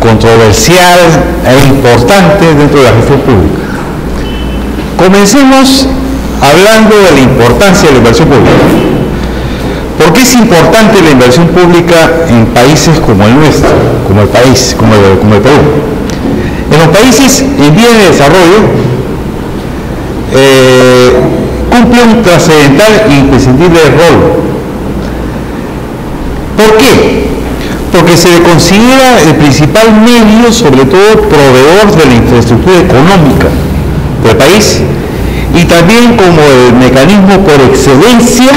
controversial e importante dentro de la gestión pública. Comencemos hablando de la importancia de la inversión pública. ¿Por qué es importante la inversión pública en países como el nuestro, como el Perú? En los países en vías de desarrollo cumple un trascendental e imprescindible rol. ¿Por qué? Porque se le considera el principal medio, sobre todo proveedor de la infraestructura económica del país y también como el mecanismo por excelencia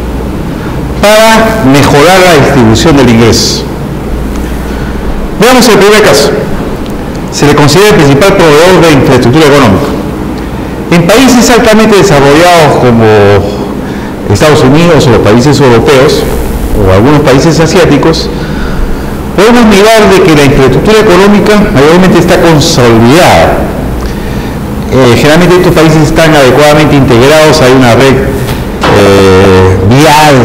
para mejorar la distribución del ingreso. Veamos el primer caso. Se le considera el principal proveedor de infraestructura económica. En países altamente desarrollados como Estados Unidos o los países europeos o algunos países asiáticos, podemos mirar de que la infraestructura económica mayormente está consolidada. Generalmente estos países están adecuadamente integrados, hay una red vial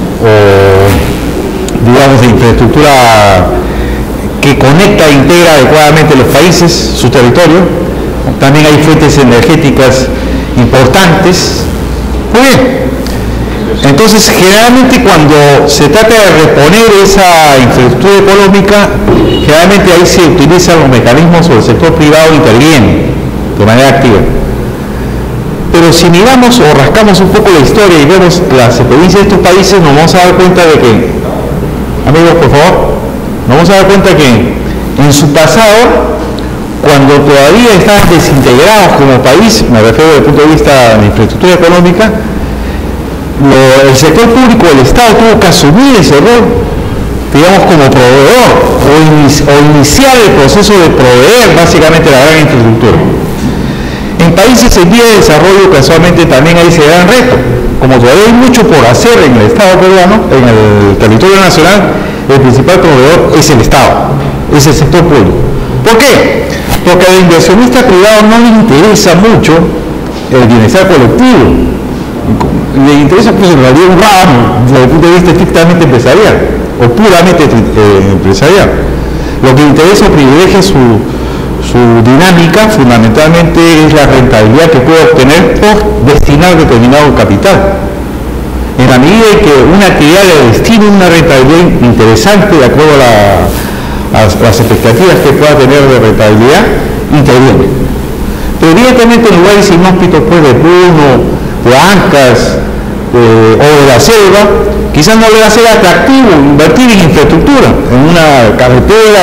o digamos de infraestructura que conecta e integra adecuadamente los países, su territorio. También hay fuentes energéticas importantes. Muy bien. Entonces, generalmente cuando se trata de reponer esa infraestructura económica, generalmente ahí se utilizan los mecanismos o el sector privado interviene de manera activa. Pero si miramos o rascamos un poco la historia y vemos las experiencias de estos países, nos vamos a dar cuenta de que, amigos, por favor, nos vamos a dar cuenta que en su pasado, cuando todavía estaban desintegrados como país, me refiero desde el punto de vista de infraestructura económica, el sector público, el Estado tuvo que asumir ese rol, digamos, como proveedor o iniciar el proceso de proveer básicamente la gran infraestructura. En países en vía de desarrollo casualmente también hay ese gran reto. Como todavía hay mucho por hacer en el Estado peruano, en el territorio nacional, el principal proveedor es el Estado, es el sector público. ¿Por qué? Porque al inversionista privado no le interesa mucho el bienestar colectivo. Le interesa pues en realidad un ramo desde el punto de vista estrictamente empresarial o puramente empresarial. Lo que interesa o privilegia su dinámica fundamentalmente es la rentabilidad que puede obtener por destinar determinado capital. En la medida en que una actividad le destina una rentabilidad interesante de acuerdo a las expectativas que pueda tener de rentabilidad, interviene. Pero evidentemente en lugares inhóspitos pues de Puno, de Ancas o de la selva, quizás no le va a ser atractivo invertir en infraestructura, en una carretera,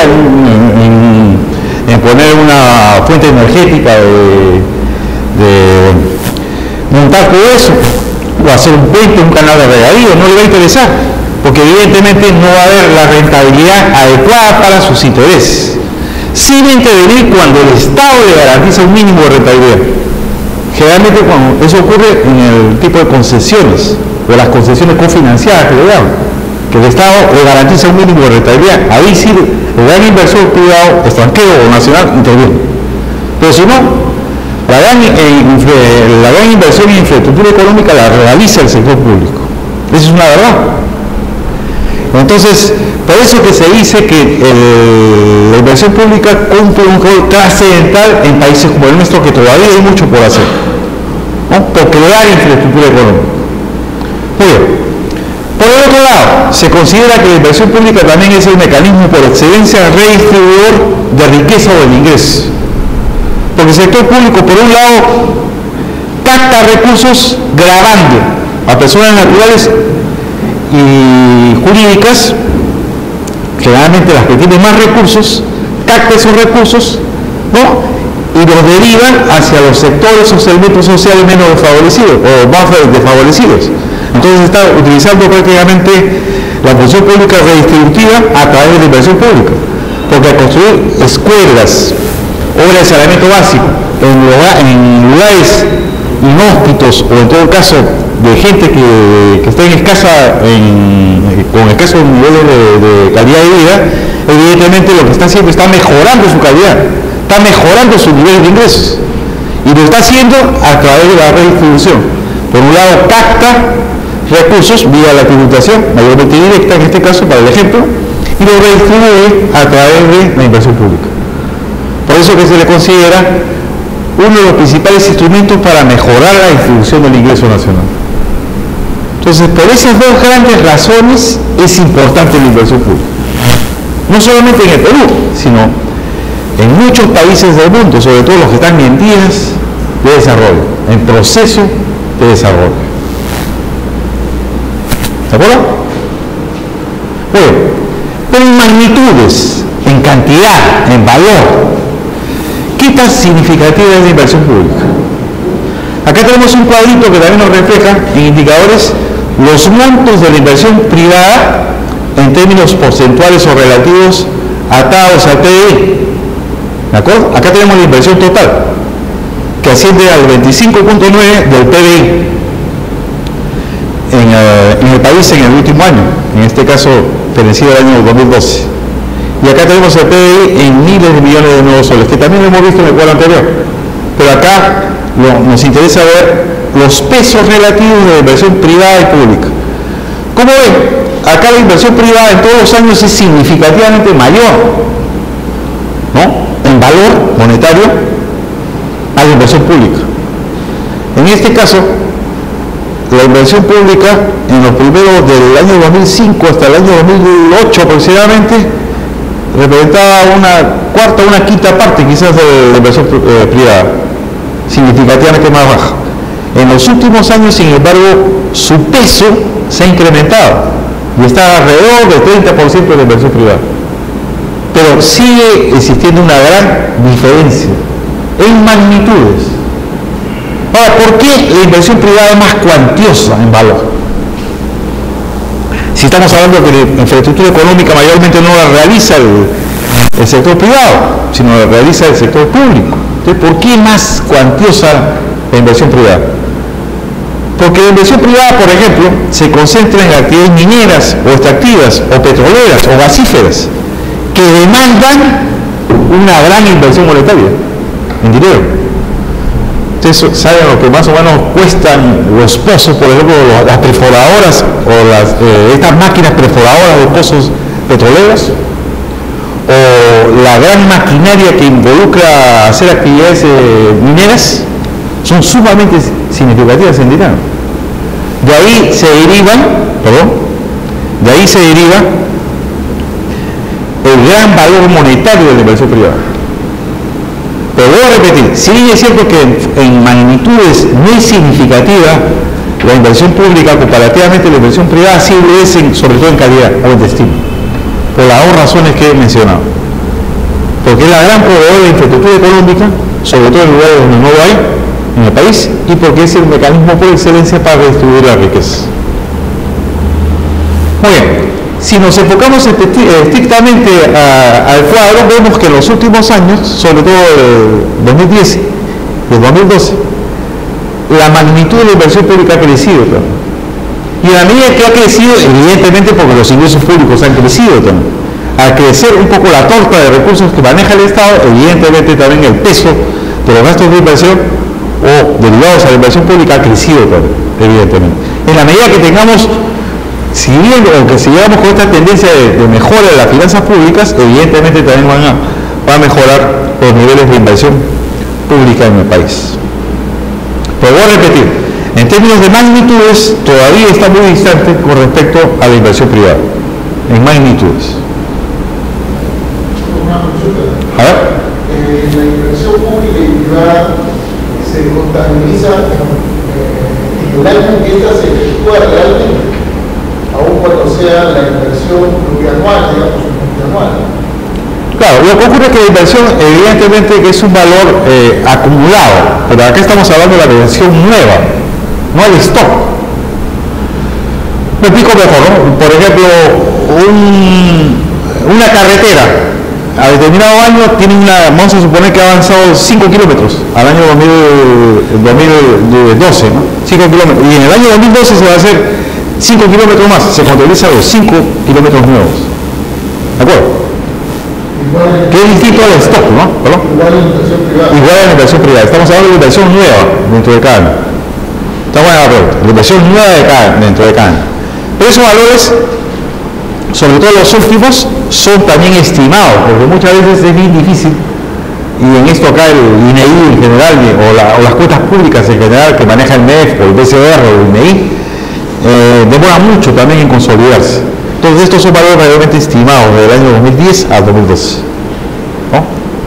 en poner una fuente energética, de montar todo eso, o hacer un puente, un canal de regadío, no le va a interesar, porque evidentemente no va a haber la rentabilidad adecuada para sus intereses. Sí va a intervenir cuando el Estado le garantiza un mínimo de rentabilidad. Generalmente cuando eso ocurre en el tipo de concesiones o las concesiones cofinanciadas que le dan, que el Estado le garantiza un mínimo de rentabilidad, ahí sí el gran inversor privado, extranjero o nacional interviene. Pero si no, la gran inversión en infraestructura económica la realiza el sector público. Eso es una verdad. Entonces, por eso que se dice que la inversión pública cumple un rol trascendental en países como el nuestro, que todavía hay mucho por hacer, ¿no? Por crear infraestructura económica. Muy bien. Por el otro lado, se considera que la inversión pública también es el mecanismo por excelencia redistribuidor de riqueza o de ingresos. Porque el sector público, por un lado, capta recursos gravando a personas naturales y jurídicas, generalmente las que tienen más recursos, capta esos recursos, ¿no? Y los derivan hacia los sectores o segmentos sociales menos desfavorecidos o más desfavorecidos. Entonces está utilizando prácticamente la función pública redistributiva a través de la inversión pública, porque al construir escuelas, obras de saneamiento básico en lugares inhóspitos o en todo caso de gente que está con escasos niveles de calidad de vida, evidentemente lo que está haciendo está mejorando su calidad, está mejorando su nivel de ingresos, y lo está haciendo a través de la redistribución. Por un lado capta recursos vía la tributación, mayormente directa en este caso para el ejemplo, y lo redistribuye a través de la inversión pública. Por eso que se le considera uno de los principales instrumentos para mejorar la distribución del ingreso nacional. Entonces, por esas dos grandes razones es importante la inversión pública. No solamente en el Perú, sino en muchos países del mundo, sobre todo los que están en vías de desarrollo, en proceso de desarrollo. ¿De acuerdo? Bueno, pero en magnitudes, en cantidad, en valor, ¿qué tan significativa es la inversión pública? Acá tenemos un cuadrito que también nos refleja en indicadores los montos de la inversión privada en términos porcentuales o relativos atados al PBI. ¿De acuerdo? Acá tenemos la inversión total, que asciende al 25.9 del PBI en el país en el último año, en este caso pertenecido al año 2012. Y acá tenemos el PBI en miles de millones de nuevos soles, que también lo hemos visto en el cuadro anterior. Pero acá nos interesa ver los pesos relativos de la inversión privada y pública. Como ven, acá la inversión privada en todos los años es significativamente mayor, ¿no?, en valor monetario a la inversión pública. En este caso, la inversión pública en los primeros del año 2005 hasta el año 2008 aproximadamente representaba una cuarta, una quinta parte quizás de la inversión privada, significativamente más baja. En los últimos años, sin embargo, su peso se ha incrementado y está alrededor del 30% de la inversión privada. Pero sigue existiendo una gran diferencia en magnitudes. Ahora, ¿por qué la inversión privada es más cuantiosa en valor? Si estamos hablando de que la infraestructura económica mayormente no la realiza el sector privado, sino la realiza el sector público. Entonces, ¿por qué es más cuantiosa la inversión privada? Porque la inversión privada, por ejemplo, se concentra en actividades mineras o extractivas o petroleras o gasíferas que demandan una gran inversión monetaria en dinero. Ustedes saben lo que más o menos cuestan los pozos, por ejemplo, las perforadoras o estas máquinas perforadoras de pozos petroleros, o la gran maquinaria que involucra hacer actividades mineras, son sumamente significativas en dinero. De ahí se deriva el gran valor monetario de la inversión privada. Pero voy a repetir, si bien es cierto que en magnitudes muy significativa la inversión pública comparativamente a la inversión privada sí obedece sobre todo en calidad o en destino, por las dos razones que he mencionado. Porque es la gran proveedora de infraestructura económica, sobre todo en lugares donde no lo hay en el país, y porque es el mecanismo por excelencia para redistribuir la riqueza. Muy bien. Si nos enfocamos estrictamente al cuadro, vemos que en los últimos años, sobre todo el 2010 y el 2012, la magnitud de la inversión pública ha crecido también. Y a la medida que ha crecido, evidentemente porque los ingresos públicos han crecido también, al crecer un poco la torta de recursos que maneja el Estado, evidentemente también el peso de los gastos de inversión o derivados a la inversión pública ha crecido también, evidentemente. En la medida que tengamos, siguiendo o que sigamos con esta tendencia de mejora de las finanzas públicas, evidentemente también van a mejorar los niveles de inversión pública en el país. Pero voy a repetir, en términos de magnitudes, todavía está muy distante con respecto a la inversión privada, en magnitudes. A ver. La inversión pública y privada se contabiliza en el año en que esta se efectúa realmente, aun cuando sea la inversión plurianual, digamos, multianual. Claro, lo que ocurre es que la inversión evidentemente que es un valor acumulado, pero acá estamos hablando de la inversión nueva, no el stock. Me explico mejor, ¿no? Por ejemplo, una carretera a determinado año tiene vamos a suponer que ha avanzado 5 kilómetros al año 2012, ¿no? 5 kilómetros, y en el año 2012 se va a hacer 5 kilómetros más, se contabiliza los 5 kilómetros nuevos. ¿De acuerdo? Que es distinto al stock, ¿no? ¿Perdón? Igual en inversión privada. Igual en inversión privada. Estamos hablando de inversión nueva dentro de cada año. Estamos de acuerdo. La inversión nueva dentro de cada año. Pero esos valores sobre todo los últimos, son también estimados, porque muchas veces es bien difícil, y en esto acá el INEI en general, o las cuentas públicas en general que maneja el MEF o el BCR o el INEI, demora mucho también en consolidarse. Entonces estos son valores realmente estimados del año 2010 a 2012. ¿No?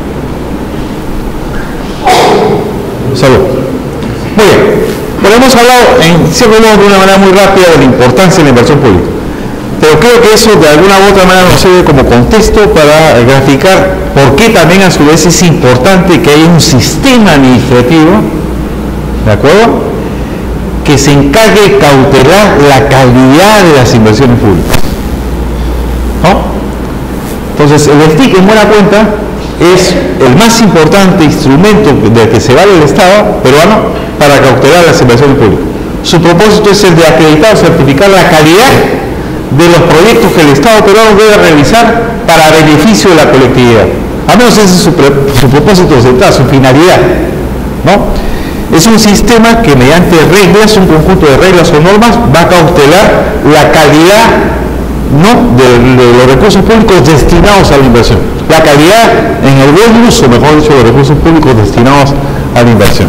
Salud. Muy bien. Bueno, hemos hablado en cierto modo de una manera muy rápida de la importancia de la inversión pública. Pero creo que eso de alguna u otra manera nos sirve como contexto para graficar por qué también a su vez es importante que haya un sistema administrativo, ¿de acuerdo?, que se encargue de cautelar la calidad de las inversiones públicas. ¿No? Entonces, el SDIC, en buena cuenta, es el más importante instrumento del que se vale el Estado peruano para cautelar las inversiones públicas. Su propósito es el de acreditar o certificar la calidad de los proyectos que el Estado peruano debe realizar para beneficio de la colectividad. Al menos ese es su propósito central, su finalidad, ¿no? Es un sistema que mediante reglas, un conjunto de reglas o normas, va a cautelar la calidad, ¿no?, de los recursos públicos destinados a la inversión. La calidad en el buen uso, mejor dicho, de los recursos públicos destinados a la inversión.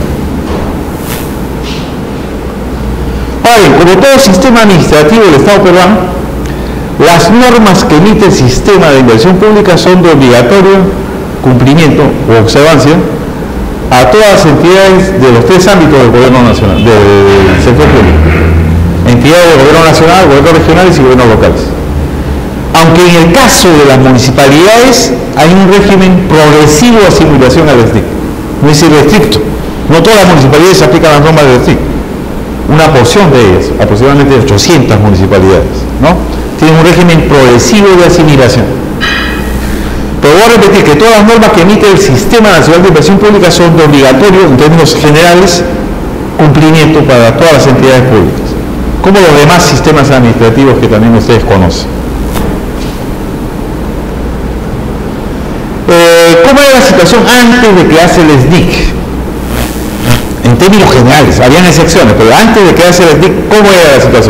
Ahora bien, como todo sistema administrativo del Estado peruano, las normas que emite el sistema de inversión pública son de obligatorio cumplimiento o observancia a todas las entidades de los tres ámbitos del gobierno nacional, del sector público: entidades del gobierno nacional, gobiernos regionales y gobiernos locales. Aunque en el caso de las municipalidades hay un régimen progresivo de asimilación al SDIC, no es irrestricto. No todas las municipalidades aplican las normas del SDIC, una porción de ellas, aproximadamente 800 municipalidades, ¿no?, tienen un régimen progresivo de asimilación. Pero voy a repetir que todas las normas que emite el Sistema Nacional de Inversión Pública son de obligatorio, en términos generales, cumplimiento para todas las entidades públicas, como los demás sistemas administrativos que también ustedes conocen. ¿Cómo era la situación antes de crearse el SDIC? En términos generales, habían excepciones, pero antes de crearse el SDIC, ¿cómo era la situación?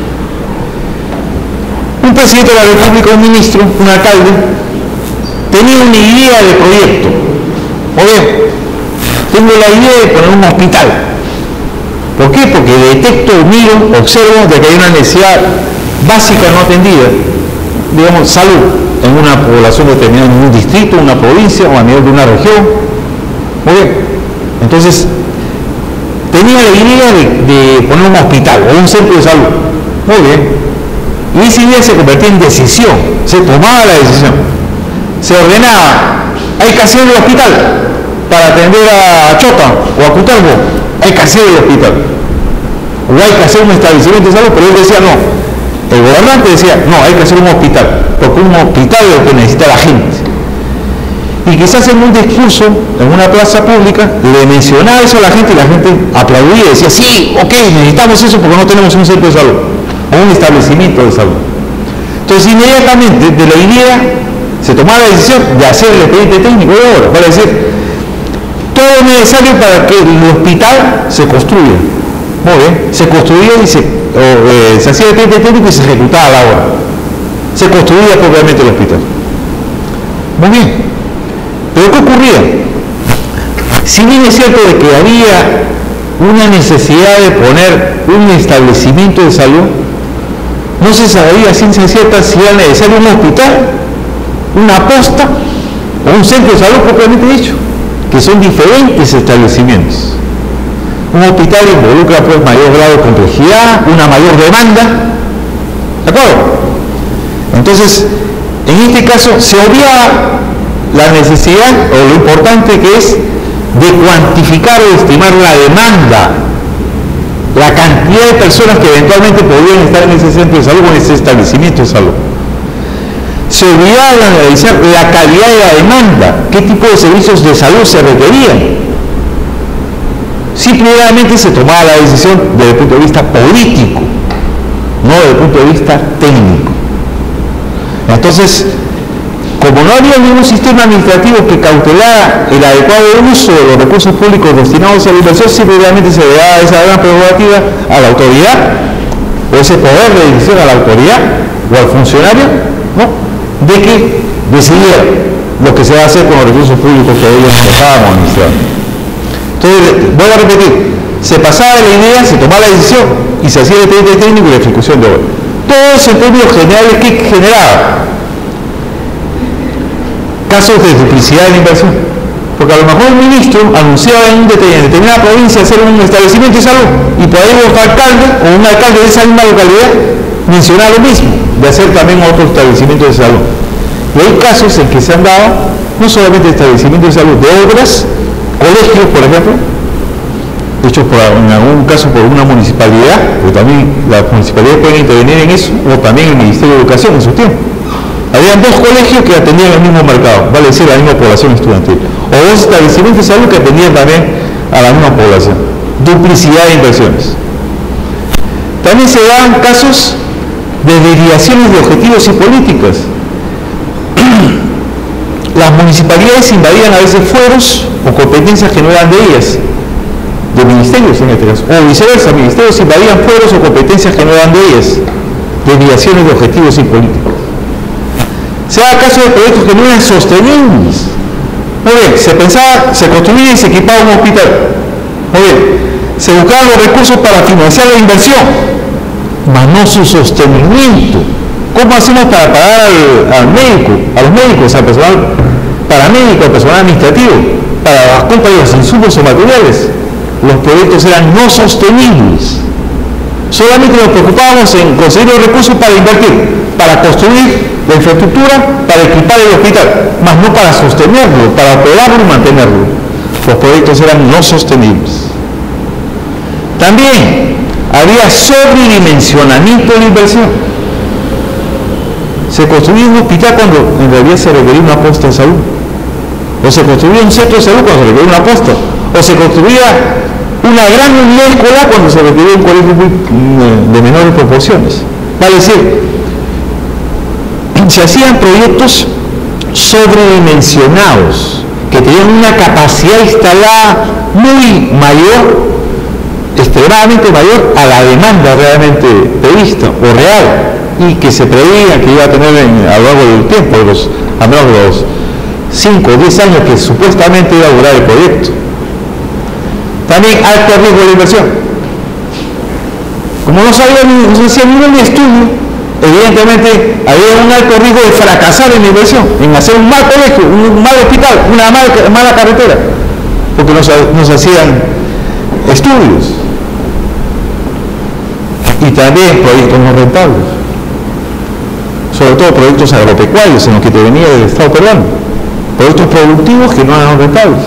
Un presidente de la República, un ministro, un alcalde, tenía una idea de proyecto. O bien, tengo la idea de poner un hospital. ¿Por qué? Porque detecto, miro, observo de que hay una necesidad básica no atendida, digamos, salud, en una población determinada, en un distrito, una provincia o a nivel de una región. Muy bien. Entonces, tenía la idea de poner un hospital o un centro de salud. Muy bien. Y esa idea se convertía en decisión, se tomaba la decisión, se ordenaba: hay que hacer el hospital para atender a Chota o a Cutervo, hay que hacer el hospital, o hay que hacer un establecimiento de salud. Pero él decía no, el gobernante decía no, hay que hacer un hospital, porque un hospital es lo que necesita la gente. Y quizás en un discurso, en una plaza pública, le mencionaba eso a la gente y la gente aplaudía y decía: sí, ok, necesitamos eso porque no tenemos un centro de salud o un establecimiento de salud. Entonces, inmediatamente de la idea se tomaba la decisión de hacer el expediente técnico de obra, para decir todo lo necesario para que el hospital se construya. Muy bien, se construía y se hacía el expediente técnico y se ejecutaba la obra. Se construía propiamente el hospital. Muy bien. Pero ¿qué ocurría? Si bien es cierto de que había una necesidad de poner un establecimiento de salud, no se sabía a ciencia cierta si era necesario un hospital, una posta o un centro de salud propiamente dicho, que son diferentes establecimientos. Un hospital involucra pues mayor grado de complejidad, una mayor demanda, ¿de acuerdo? Entonces, en este caso se obviaba la necesidad o lo importante que es de cuantificar o estimar la demanda, la cantidad de personas que eventualmente podrían estar en ese centro de salud o en ese establecimiento de salud. Se olvidaba de analizar la calidad de la demanda, qué tipo de servicios de salud se requerían. Simplemente se tomaba la decisión desde el punto de vista político, no desde el punto de vista técnico. Entonces, como no había ningún sistema administrativo que cautelara el adecuado uso de los recursos públicos destinados a la inversión, simplemente se le daba esa gran prerrogativa a la autoridad, o ese poder de decisión a la autoridad o al funcionario, ¿no?, de que decidiera lo que se va a hacer con los recursos públicos que ellos empezaban a administrar. Entonces, voy a repetir, se pasaba de la idea, se tomaba la decisión y se hacía el expediente técnico y la ejecución de obra. Todo eso en términos generales, ¿qué generaba? Casos de duplicidad de la inversión. Porque a lo mejor el ministro anunciaba en determinada provincia hacer un establecimiento de salud y por ahí otro alcalde o un alcalde de esa misma localidad mencionaba lo mismo, de hacer también otro establecimiento de salud. Y hay casos en que se han dado no solamente establecimientos de salud, de obras, colegios, por ejemplo, hechos en algún caso por una municipalidad, porque también las municipalidades pueden intervenir en eso, o también el Ministerio de Educación en su tiempo. Habían dos colegios que atendían el mismo mercado, vale decir, la misma población estudiantil, o dos establecimientos de salud que atendían también a la misma población. Duplicidad de inversiones. También se dan casos de desviaciones de objetivos y políticas. Las municipalidades invadían a veces fueros o competencias que no eran de ellas, de ministerios en este caso, o viceversa, ministerios invadían fueros o competencias que no eran de ellas, desviaciones de objetivos y políticas. Se da caso de proyectos que no eran sostenibles. Muy bien, se construía y se equipaba un hospital. Muy bien, se buscaban los recursos para financiar la inversión, mas no su sostenimiento. ¿Cómo hacemos para pagar al médico, a los médicos, al personal paramédico, al personal administrativo, para las compras de los insumos o materiales? Los proyectos eran no sostenibles. Solamente nos preocupábamos en conseguir los recursos para invertir, para construir la infraestructura, para equipar el hospital, mas no para sostenerlo, para operarlo y mantenerlo. Los proyectos eran no sostenibles. También había sobredimensionamiento de la inversión. Se construía un hospital cuando en realidad se requería una posta de salud, o se construía un centro de salud cuando se requería una posta, o se construía una gran unidad escolar cuando se requería un colegio de menores proporciones. Vale decir, se hacían proyectos sobredimensionados, que tenían una capacidad instalada muy mayor, extremadamente mayor a la demanda realmente prevista o real, y que se preveía que iba a tener a lo largo del tiempo, al menos los 5 o 10 años que supuestamente iba a durar el proyecto. También alto riesgo de inversión. Como no se hacía ningún estudio, evidentemente había un alto riesgo de fracasar en la inversión, en hacer un mal colegio, un mal hospital, una mala carretera, porque no se hacían estudios. Y también proyectos no rentables, sobre todo proyectos agropecuarios en los que te venía del Estado peruano, proyectos productivos que no eran rentables.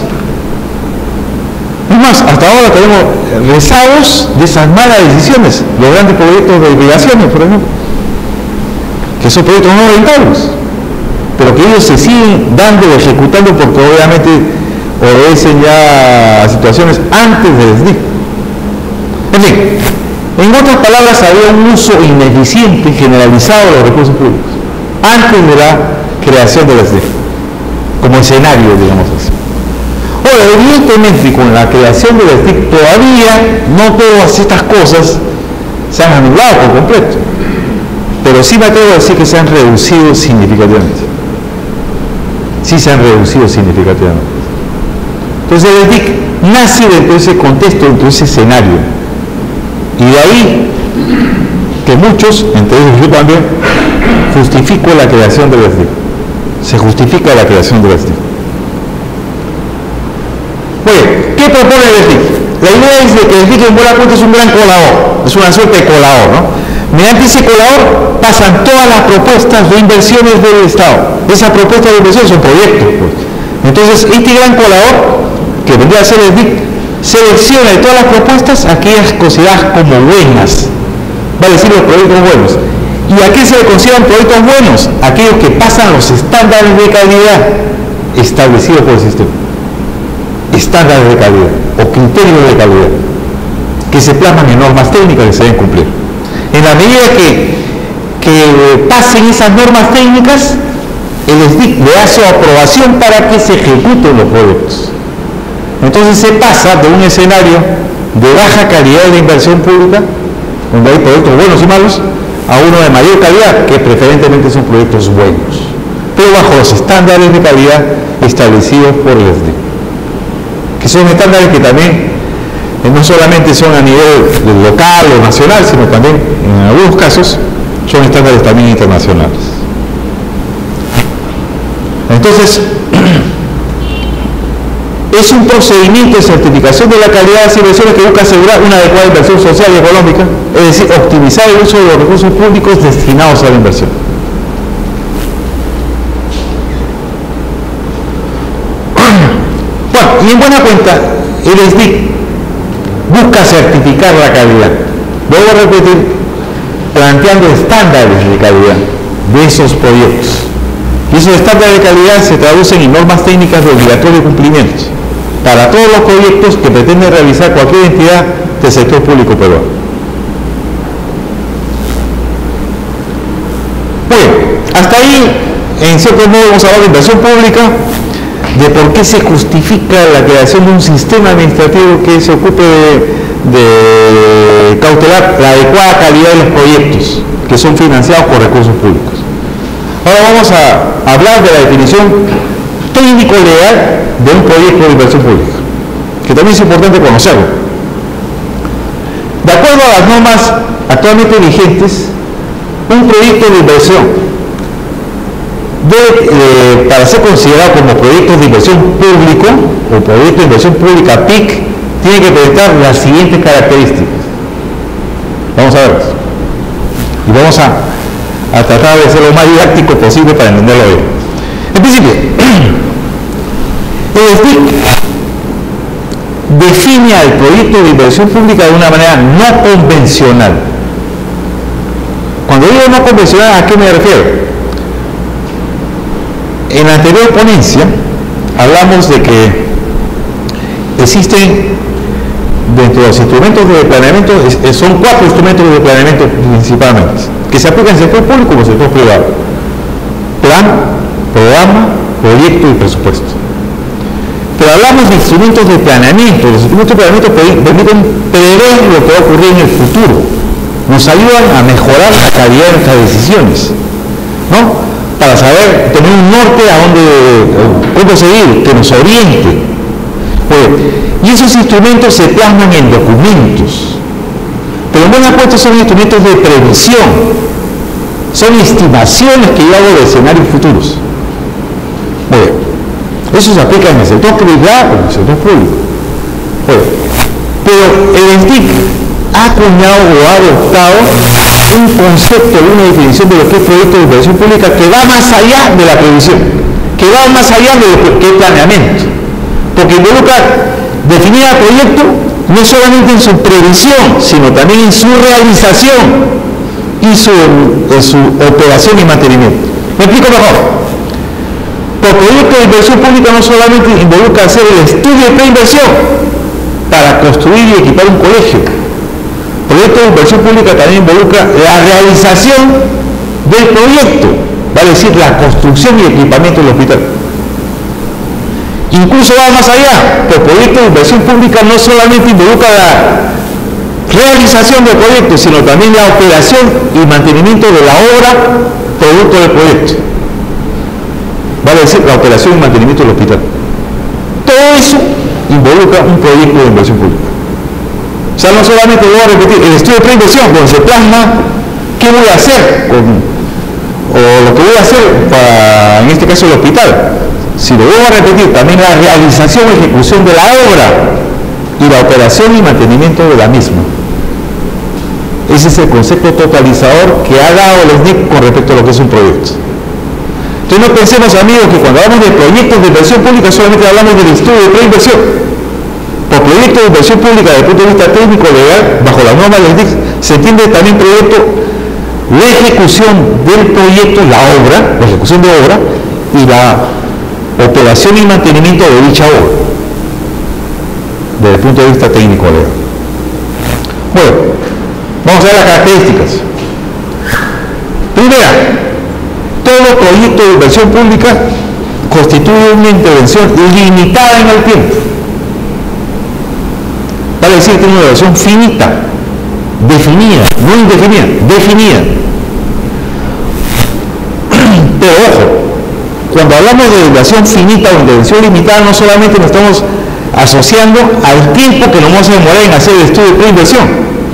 Es más, hasta ahora tenemos rezagos de esas malas decisiones, los grandes proyectos de irrigaciones, por ejemplo, que son proyectos no rentables, pero que ellos se siguen dando o ejecutando porque obviamente obedecen ya a situaciones antes del SDIC. En fin, en otras palabras, había un uso ineficiente generalizado de los recursos públicos antes de la creación del SDIC, como escenario, digamos así. Ahora, evidentemente, con la creación del SDIC todavía no todas estas cosas se han anulado por completo, pero sí me atrevo a decir que se han reducido significativamente. Sí se han reducido significativamente. Entonces el SDIC nace dentro de ese contexto, dentro de ese escenario. Y de ahí que muchos, entre ellos yo también, justifico la creación del SDIC. Se justifica la creación del SDIC. Bueno, ¿qué propone el SDIC? La idea es de que el SDIC en buena cuenta es un gran colador, es una suerte de colador, ¿no? Mediante ese colador pasan todas las propuestas de inversiones del Estado. Esas propuestas de inversión son proyectos, pues. Entonces, este gran colador, que vendría a ser el SDIC, selecciona de todas las propuestas aquellas consideradas como buenas, vale decir los proyectos buenos. ¿Y a qué se le consideran proyectos buenos? Aquellos que pasan los estándares de calidad establecidos por el sistema. Estándares de calidad o criterios de calidad que se plasman en normas técnicas que se deben cumplir. En la medida que pasen esas normas técnicas, el SDIC le da su aprobación para que se ejecuten los proyectos. Entonces se pasa de un escenario de baja calidad de inversión pública, donde hay proyectos buenos y malos, a uno de mayor calidad, que preferentemente son proyectos buenos, pero bajo los estándares de calidad establecidos por el SNIC, que son estándares que también no solamente son a nivel local o nacional, sino también, en algunos casos, son estándares también internacionales. Entonces, es un procedimiento de certificación de la calidad de las inversiones que busca asegurar una adecuada inversión social y económica, es decir, optimizar el uso de los recursos públicos destinados a la inversión. Bueno, y en buena cuenta, el SNIC busca certificar la calidad. Vuelvo a repetir, planteando estándares de calidad de esos proyectos. Y esos estándares de calidad se traducen en normas técnicas de obligatorio cumplimiento para todos los proyectos que pretende realizar cualquier entidad del sector público peruano. Bueno, hasta ahí, en cierto modo, hemos hablado de inversión pública, de por qué se justifica la creación de un sistema administrativo que se ocupe de cautelar la adecuada calidad de los proyectos que son financiados por recursos públicos. Ahora vamos a hablar de la definición técnico-legal de un proyecto de inversión pública, que también es importante conocerlo. De acuerdo a las normas actualmente vigentes, un proyecto de inversión debe, para ser considerado como proyecto de inversión público o proyecto de inversión pública PIC, tiene que presentar las siguientes características. Vamos a verlas. Y vamos a tratar de ser lo más didáctico posible para entenderlo bien. En principio, el SNIC define al proyecto de inversión pública de una manera no convencional. Cuando digo no convencional, ¿a qué me refiero? En la anterior ponencia hablamos de que existen dentro de los instrumentos de planeamiento, son 4 instrumentos de planeamiento principalmente, que se aplican en el sector público como en el sector privado: plan, programa, proyecto y presupuesto. Pero hablamos de instrumentos de planeamiento. Los instrumentos de planeamiento permiten prever lo que va a ocurrir en el futuro, nos ayudan a mejorar la calidad de nuestras decisiones, ¿no? Para saber, tener un norte a cómo seguir, que nos oriente. Y esos instrumentos se plasman en documentos, pero en buena cuenta son instrumentos de previsión, son estimaciones que yo hago de escenarios futuros. Bueno, eso se aplica en el sector privado o en el sector público. Bueno, pero el SNIC ha acuñado o ha adoptado un concepto, una definición de lo que es proyecto de inversión pública que va más allá de la previsión, que va más allá de lo que es planeamiento, porque involucra definir el proyecto no solamente en su previsión, sino también en su realización y su operación y mantenimiento. ¿Me explico mejor? Por proyecto de inversión pública no solamente involucra hacer el estudio de preinversión para construir y equipar un colegio. Proyecto de inversión pública también involucra la realización del proyecto, vale decir, la construcción y equipamiento del hospital. Incluso va más allá, el proyecto de inversión pública no solamente involucra la realización del proyecto, sino también la operación y mantenimiento de la obra producto del proyecto. Vale decir, la operación y mantenimiento del hospital. Todo eso involucra un proyecto de inversión pública. O sea, no solamente voy a repetir el estudio de preinversión, donde se plasma qué voy a hacer o lo que voy a hacer para, en este caso, el hospital. Si lo voy a repetir, también la realización y ejecución de la obra y la operación y mantenimiento de la misma. Ese es el concepto totalizador que ha dado el SNIC con respecto a lo que es un proyecto. Entonces no pensemos, amigos, que cuando hablamos de proyectos de inversión pública solamente hablamos del estudio de preinversión. Por proyecto de inversión pública desde el punto de vista técnico legal, bajo la norma del SNIC, se entiende también proyecto la ejecución del proyecto, la obra, la ejecución de obra y la operación y mantenimiento de dicha obra desde el punto de vista técnico legal. Bueno, vamos a ver las características. Primera, todo proyecto de inversión pública constituye una intervención limitada en el tiempo. Vale decir que tiene una duración finita, definida, no indefinida, definida. Pero ojo, cuando hablamos de inversión finita o intervención limitada, no solamente nos estamos asociando al tiempo que nos vamos a demorar en hacer el estudio de preinversión,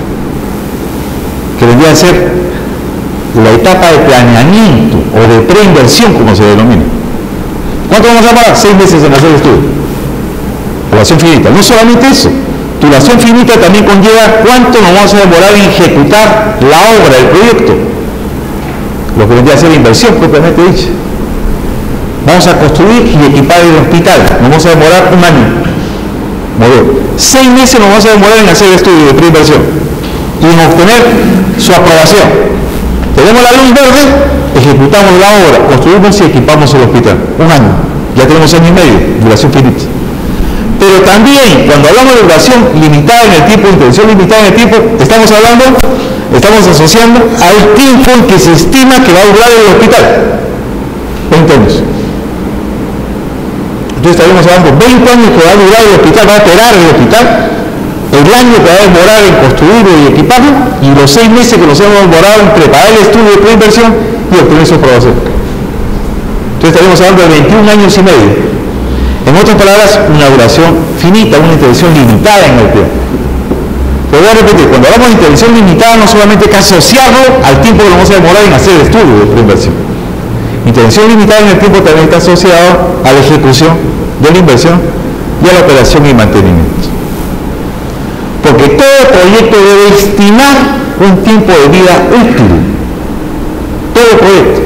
que vendría a ser la etapa de planeamiento o de preinversión, como se denomina. ¿Cuánto vamos a demorar? 6 meses en hacer el estudio. Duración finita. No solamente eso, duración finita también conlleva cuánto nos vamos a demorar en ejecutar la obra, el proyecto, lo que vendría a ser inversión propiamente dicha. Vamos a construir y equipar el hospital, nos vamos a demorar 1 año. Muy bien. 6 meses nos vamos a demorar en hacer el estudio de preinversión y en obtener su aprobación. Tenemos la luz verde, ejecutamos la obra, construimos y equipamos el hospital. 1 año. Ya tenemos 1 año y medio, duración finita. Pero también, cuando hablamos de duración limitada en el tiempo, intervención limitada en el tiempo, estamos asociando al tiempo en que se estima que va a durar el hospital. 20 años. Entonces estaríamos hablando 20 años que va a durar el hospital, va a operar el hospital, el año que va a demorar en construirlo y equiparlo, y los 6 meses que nos hemos demorado en preparar el estudio de preinversión y obtener su aprobación. Entonces estaríamos hablando de 21 años y medio. En otras palabras, una duración finita, una intervención limitada en el tiempo. Pero voy a repetir, cuando hablamos de intervención limitada, no solamente hay que asociarlo al tiempo que nos vamos a demorar en hacer el estudio de preinversión. Intervención limitada en el tiempo también está asociado a la ejecución de la inversión y a la operación y mantenimiento. Porque todo proyecto debe estimar un tiempo de vida útil. Todo proyecto.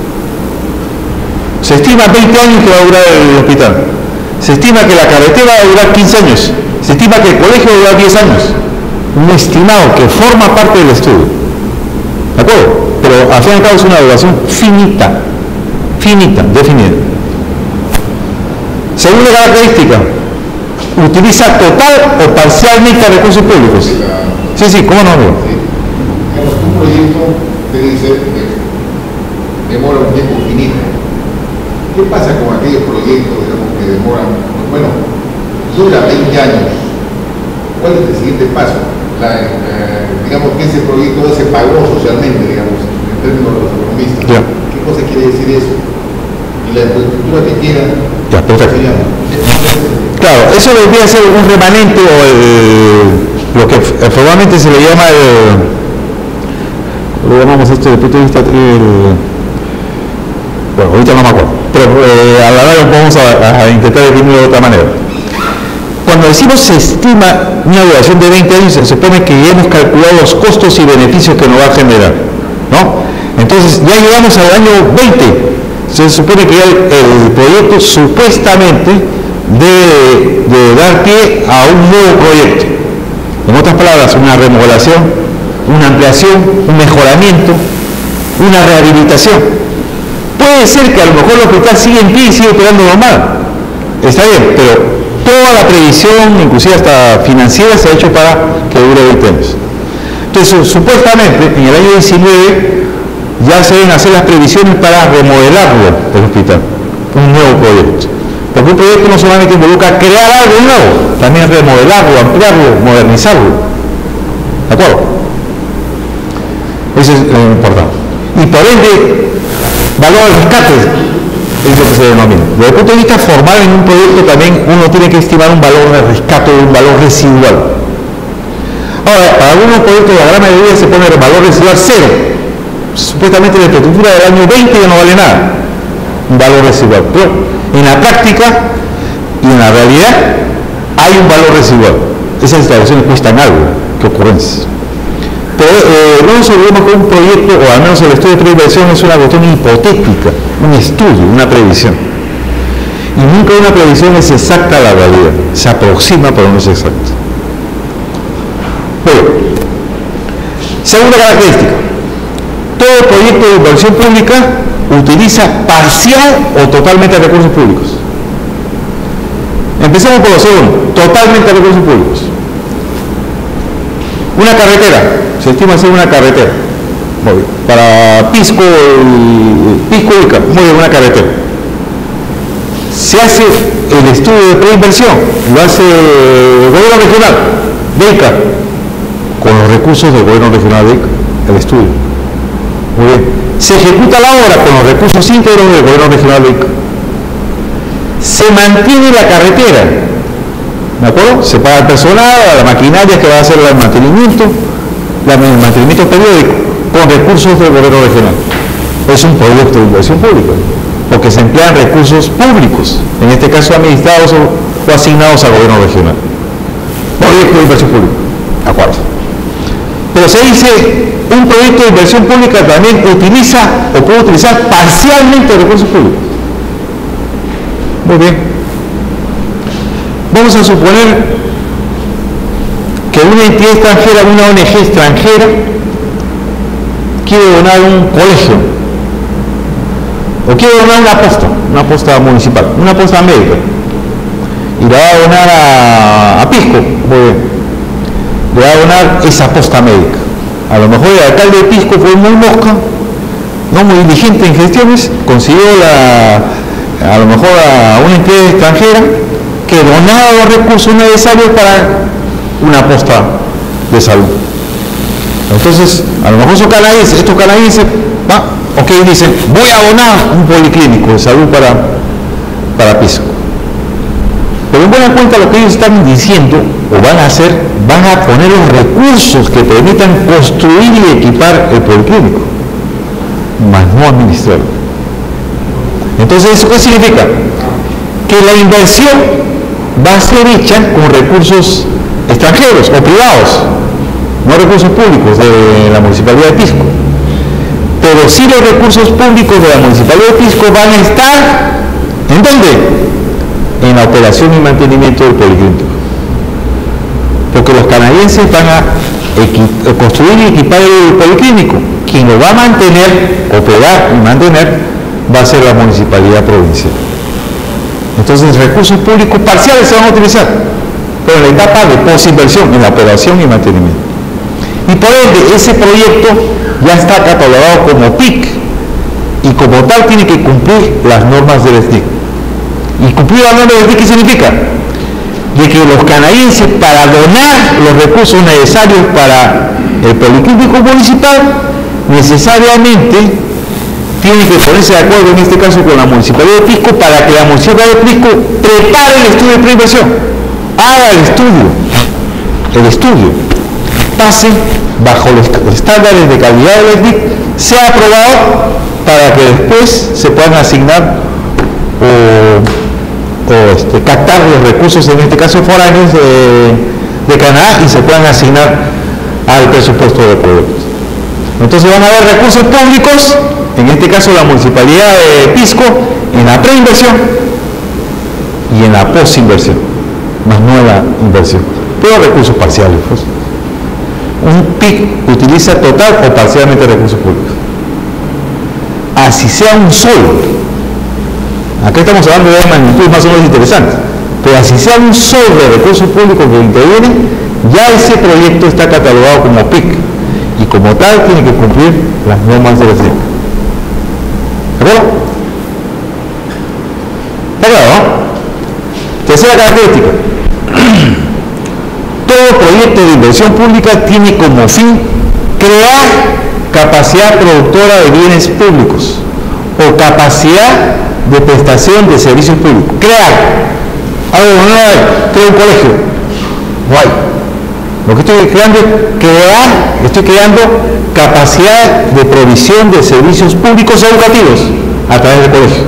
Se estima 20 años que va a durar el hospital. Se estima que la carretera va a durar 15 años. Se estima que el colegio va a durar 10 años. Un estimado que forma parte del estudio. ¿De acuerdo? Pero al fin y al cabo es una duración finita. Finita, definida. Segunda característica. Utiliza total o parcialmente recursos públicos. Sí, ¿cómo no? Sí. Digamos, un proyecto te dice que demora un tiempo finito. ¿Qué pasa con aquellos proyectos, digamos, que demoran, bueno, dura 20 años? ¿Cuál es el siguiente paso? Digamos que ese proyecto se pagó socialmente, digamos, en términos de los economistas. Ya. ¿Qué cosa quiere decir eso? Y la infraestructura que queda, Ya, perfecto. se llama. Claro, eso debería ser un remanente o lo que formalmente se le llama lo llamamos esto desde el punto de vista bueno, ahorita no me acuerdo, pero a la larga vamos a intentar definirlo de otra manera. Cuando decimos se estima una duración de 20 años, se supone que ya hemos calculado los costos y beneficios que nos va a generar, ¿no? Entonces ya llegamos al año 20, se supone que ya el proyecto supuestamente debe dar pie a un nuevo proyecto. En otras palabras, una remodelación, una ampliación, un mejoramiento, una rehabilitación. Puede ser que a lo mejor el hospital sigue en pie y sigue operando normal. Está bien, pero toda la previsión, inclusive hasta financiera, se ha hecho para que dure 20 años. Entonces, supuestamente, en el año 19 ya se deben hacer las previsiones para remodelarlo el hospital, un nuevo proyecto. Porque un proyecto no solamente involucra crear algo nuevo, también remodelarlo, ampliarlo, modernizarlo. ¿De acuerdo? Eso es lo importante. Y por ende, valor de rescate es lo que se denomina. Desde el punto de vista formal, en un proyecto también uno tiene que estimar un valor de rescate, un valor residual. Ahora, para algunos proyectos la gran mayoría se pone el valor residual 0. Supuestamente la infraestructura del año 20 ya no vale nada. Un valor residual. Pero en la práctica y en la realidad hay un valor residual. Esas instalaciones cuestan algo, que ocurrencias. Pero no nos olvidemos que un proyecto, o al menos el estudio de preinversión, es una cuestión hipotética, un estudio, una previsión. Y nunca una previsión es exacta a la realidad. Se aproxima, pero no es exacta. Bueno, segunda característica. Todo proyecto de inversión pública utiliza parcial o totalmente recursos públicos. Empecemos por lo segundo, totalmente recursos públicos. Una carretera, se estima hacer una carretera. Muy bien. Para Pisco y Ica, muy bien, una carretera. Se hace el estudio de preinversión, lo hace el gobierno regional de Ica, con los recursos del gobierno regional de Ica, el estudio. Muy bien. Se ejecuta la obra con los recursos íntegros del gobierno regional de Ica. Se mantiene la carretera, ¿de acuerdo? Se paga el personal, la maquinaria que va a hacer el mantenimiento periódico con recursos del gobierno regional. Es un proyecto de inversión pública, porque se emplean recursos públicos, en este caso administrados o asignados al gobierno regional. Proyecto de inversión pública, ¿de acuerdo? Pero se dice, un proyecto de inversión pública también utiliza o puede utilizar parcialmente recursos públicos. Muy bien. Vamos a suponer que una entidad extranjera, una ONG extranjera, quiere donar un colegio, o quiere donar una posta municipal, una posta médica, y la va a donar a Pisco. Muy bien. Le va a donar esa posta médica. A lo mejor el alcalde de Pisco fue muy mosca, no muy diligente en gestiones, consiguió a lo mejor a una entidad extranjera que donaba los recursos necesarios para una posta de salud. Entonces, a lo mejor estos canadienses, dicen, voy a donar un policlínico de salud para Pisco. Pero en buena cuenta lo que ellos están diciendo o van a hacer, van a poner los recursos que permitan construir y equipar el policlínico, más no administrarlo. Entonces, ¿eso qué significa? Que la inversión va a ser hecha con recursos extranjeros o privados, no recursos públicos de la Municipalidad de Pisco. Pero sí los recursos públicos de la Municipalidad de Pisco van a estar, ¿en dónde? En la operación y mantenimiento del policlínico. Porque los canadienses van a construir y equipar el policlínico. Quien lo va a mantener, operar y mantener, va a ser la municipalidad provincial. Entonces recursos públicos parciales se van a utilizar, pero en la etapa de posinversión, en la operación y mantenimiento. Y por ende, ese proyecto ya está catalogado como PIC y como tal tiene que cumplir las normas del SDIC. Y cumplir las normas del SDIC, ¿qué significa? De que los canadienses, para donar los recursos necesarios para el policlínico municipal, necesariamente tienen que ponerse de acuerdo, en este caso con la Municipalidad de Pisco, para que la Municipalidad de Pisco prepare el estudio de preinversión, haga el estudio, pase bajo los estándares de calidad del SDIC, sea aprobado para que después se puedan asignar o captar los recursos, en este caso foráneos de Canadá, y se puedan asignar al presupuesto de proyectos. Entonces van a haber recursos públicos, en este caso la Municipalidad de Pisco, en la preinversión y en la posinversión, más no la inversión, pero recursos parciales. Pues. Un PIC utiliza total o parcialmente recursos públicos. Así sea un solo. Acá estamos hablando de magnitudes más o menos interesantes, pero así sea un solo de recursos públicos que interviene, ya ese proyecto está catalogado como PIC y como tal tiene que cumplir las normas del SDIC. ¿De acuerdo? ¿Está claro, no? Tercera característica. Todo proyecto de inversión pública tiene como fin crear capacidad productora de bienes públicos o capacidad de prestación de servicios públicos. Crear. Algo no hay. Creo un colegio. No hay. Lo que estoy creando es estoy creando capacidad de provisión de servicios públicos educativos a través del colegio.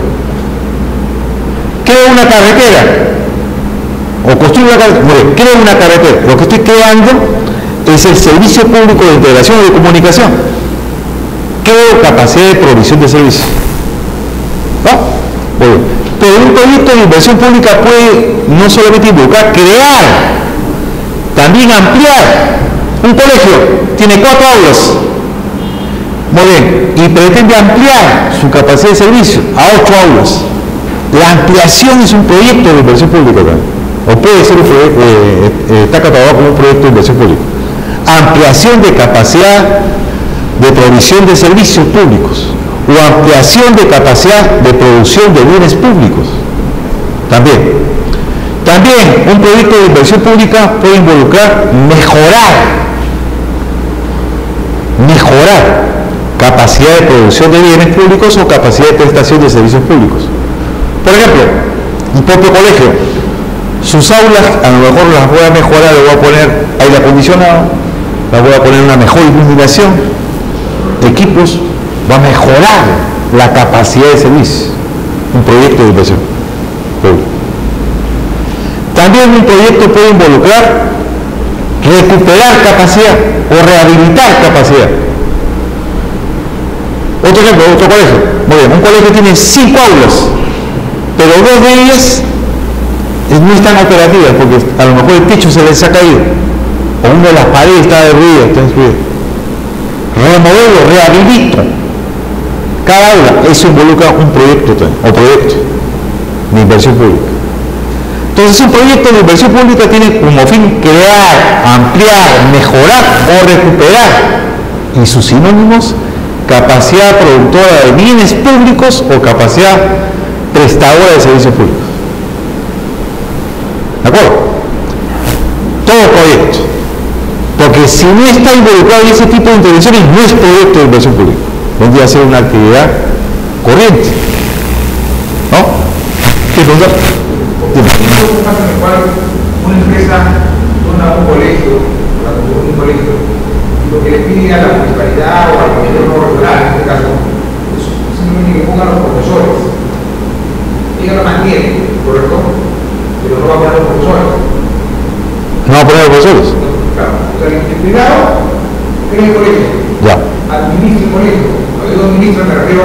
Creo una carretera. O construyo una carretera. Creo una carretera. Lo que estoy creando es el servicio público de integración y de comunicación. Creo capacidad de provisión de servicios. ¿No? Pero un proyecto de inversión pública puede no solamente involucrar crear, también ampliar. Un colegio tiene 4 aulas, muy bien, y pretende ampliar su capacidad de servicio a 8 aulas. La ampliación es un proyecto de inversión pública también, o puede ser está catalogado como un proyecto de inversión pública. Ampliación de capacidad de provisión de servicios públicos o ampliación de capacidad de producción de bienes públicos. También un proyecto de inversión pública puede involucrar mejorar capacidad de producción de bienes públicos o capacidad de prestación de servicios públicos. Por ejemplo, un propio colegio, sus aulas a lo mejor las voy a mejorar, le voy a poner aire acondicionado, le voy a poner una mejor iluminación, equipos, va a mejorar la capacidad de servicio, un proyecto de inversión pública. También un proyecto puede involucrar recuperar capacidad o rehabilitar capacidad. Otro ejemplo, otro colegio. Muy bien, un colegio tiene 5 aulas, pero 2 de ellas no están operativas porque a lo mejor el techo se les ha caído o una de las paredes está derruida, está destruida. Remodelo, rehabilito cada aula. Eso involucra un proyecto o proyecto de inversión pública. Entonces un proyecto de inversión pública tiene como fin crear, ampliar, mejorar o recuperar, y sus sinónimos: capacidad productora de bienes públicos o capacidad prestadora de servicios públicos. ¿De acuerdo? Todo proyecto. Porque si no está involucrado en ese tipo de intervenciones, no es proyecto de inversión pública. Vendría a ser una actividad corriente. ¿No? ¿Qué pregunta? Una empresa dona un colegio, lo que le pide a la municipalidad o al gobierno regional, en este caso, es simplemente que pongan los profesores. Ella lo mantiene, ¿correcto? Pero no va a poner los profesores. ¿No va a poner los profesores? Claro. O sea, el privado crea el colegio. Ya. Administra el colegio. Cuando digo administra me refiero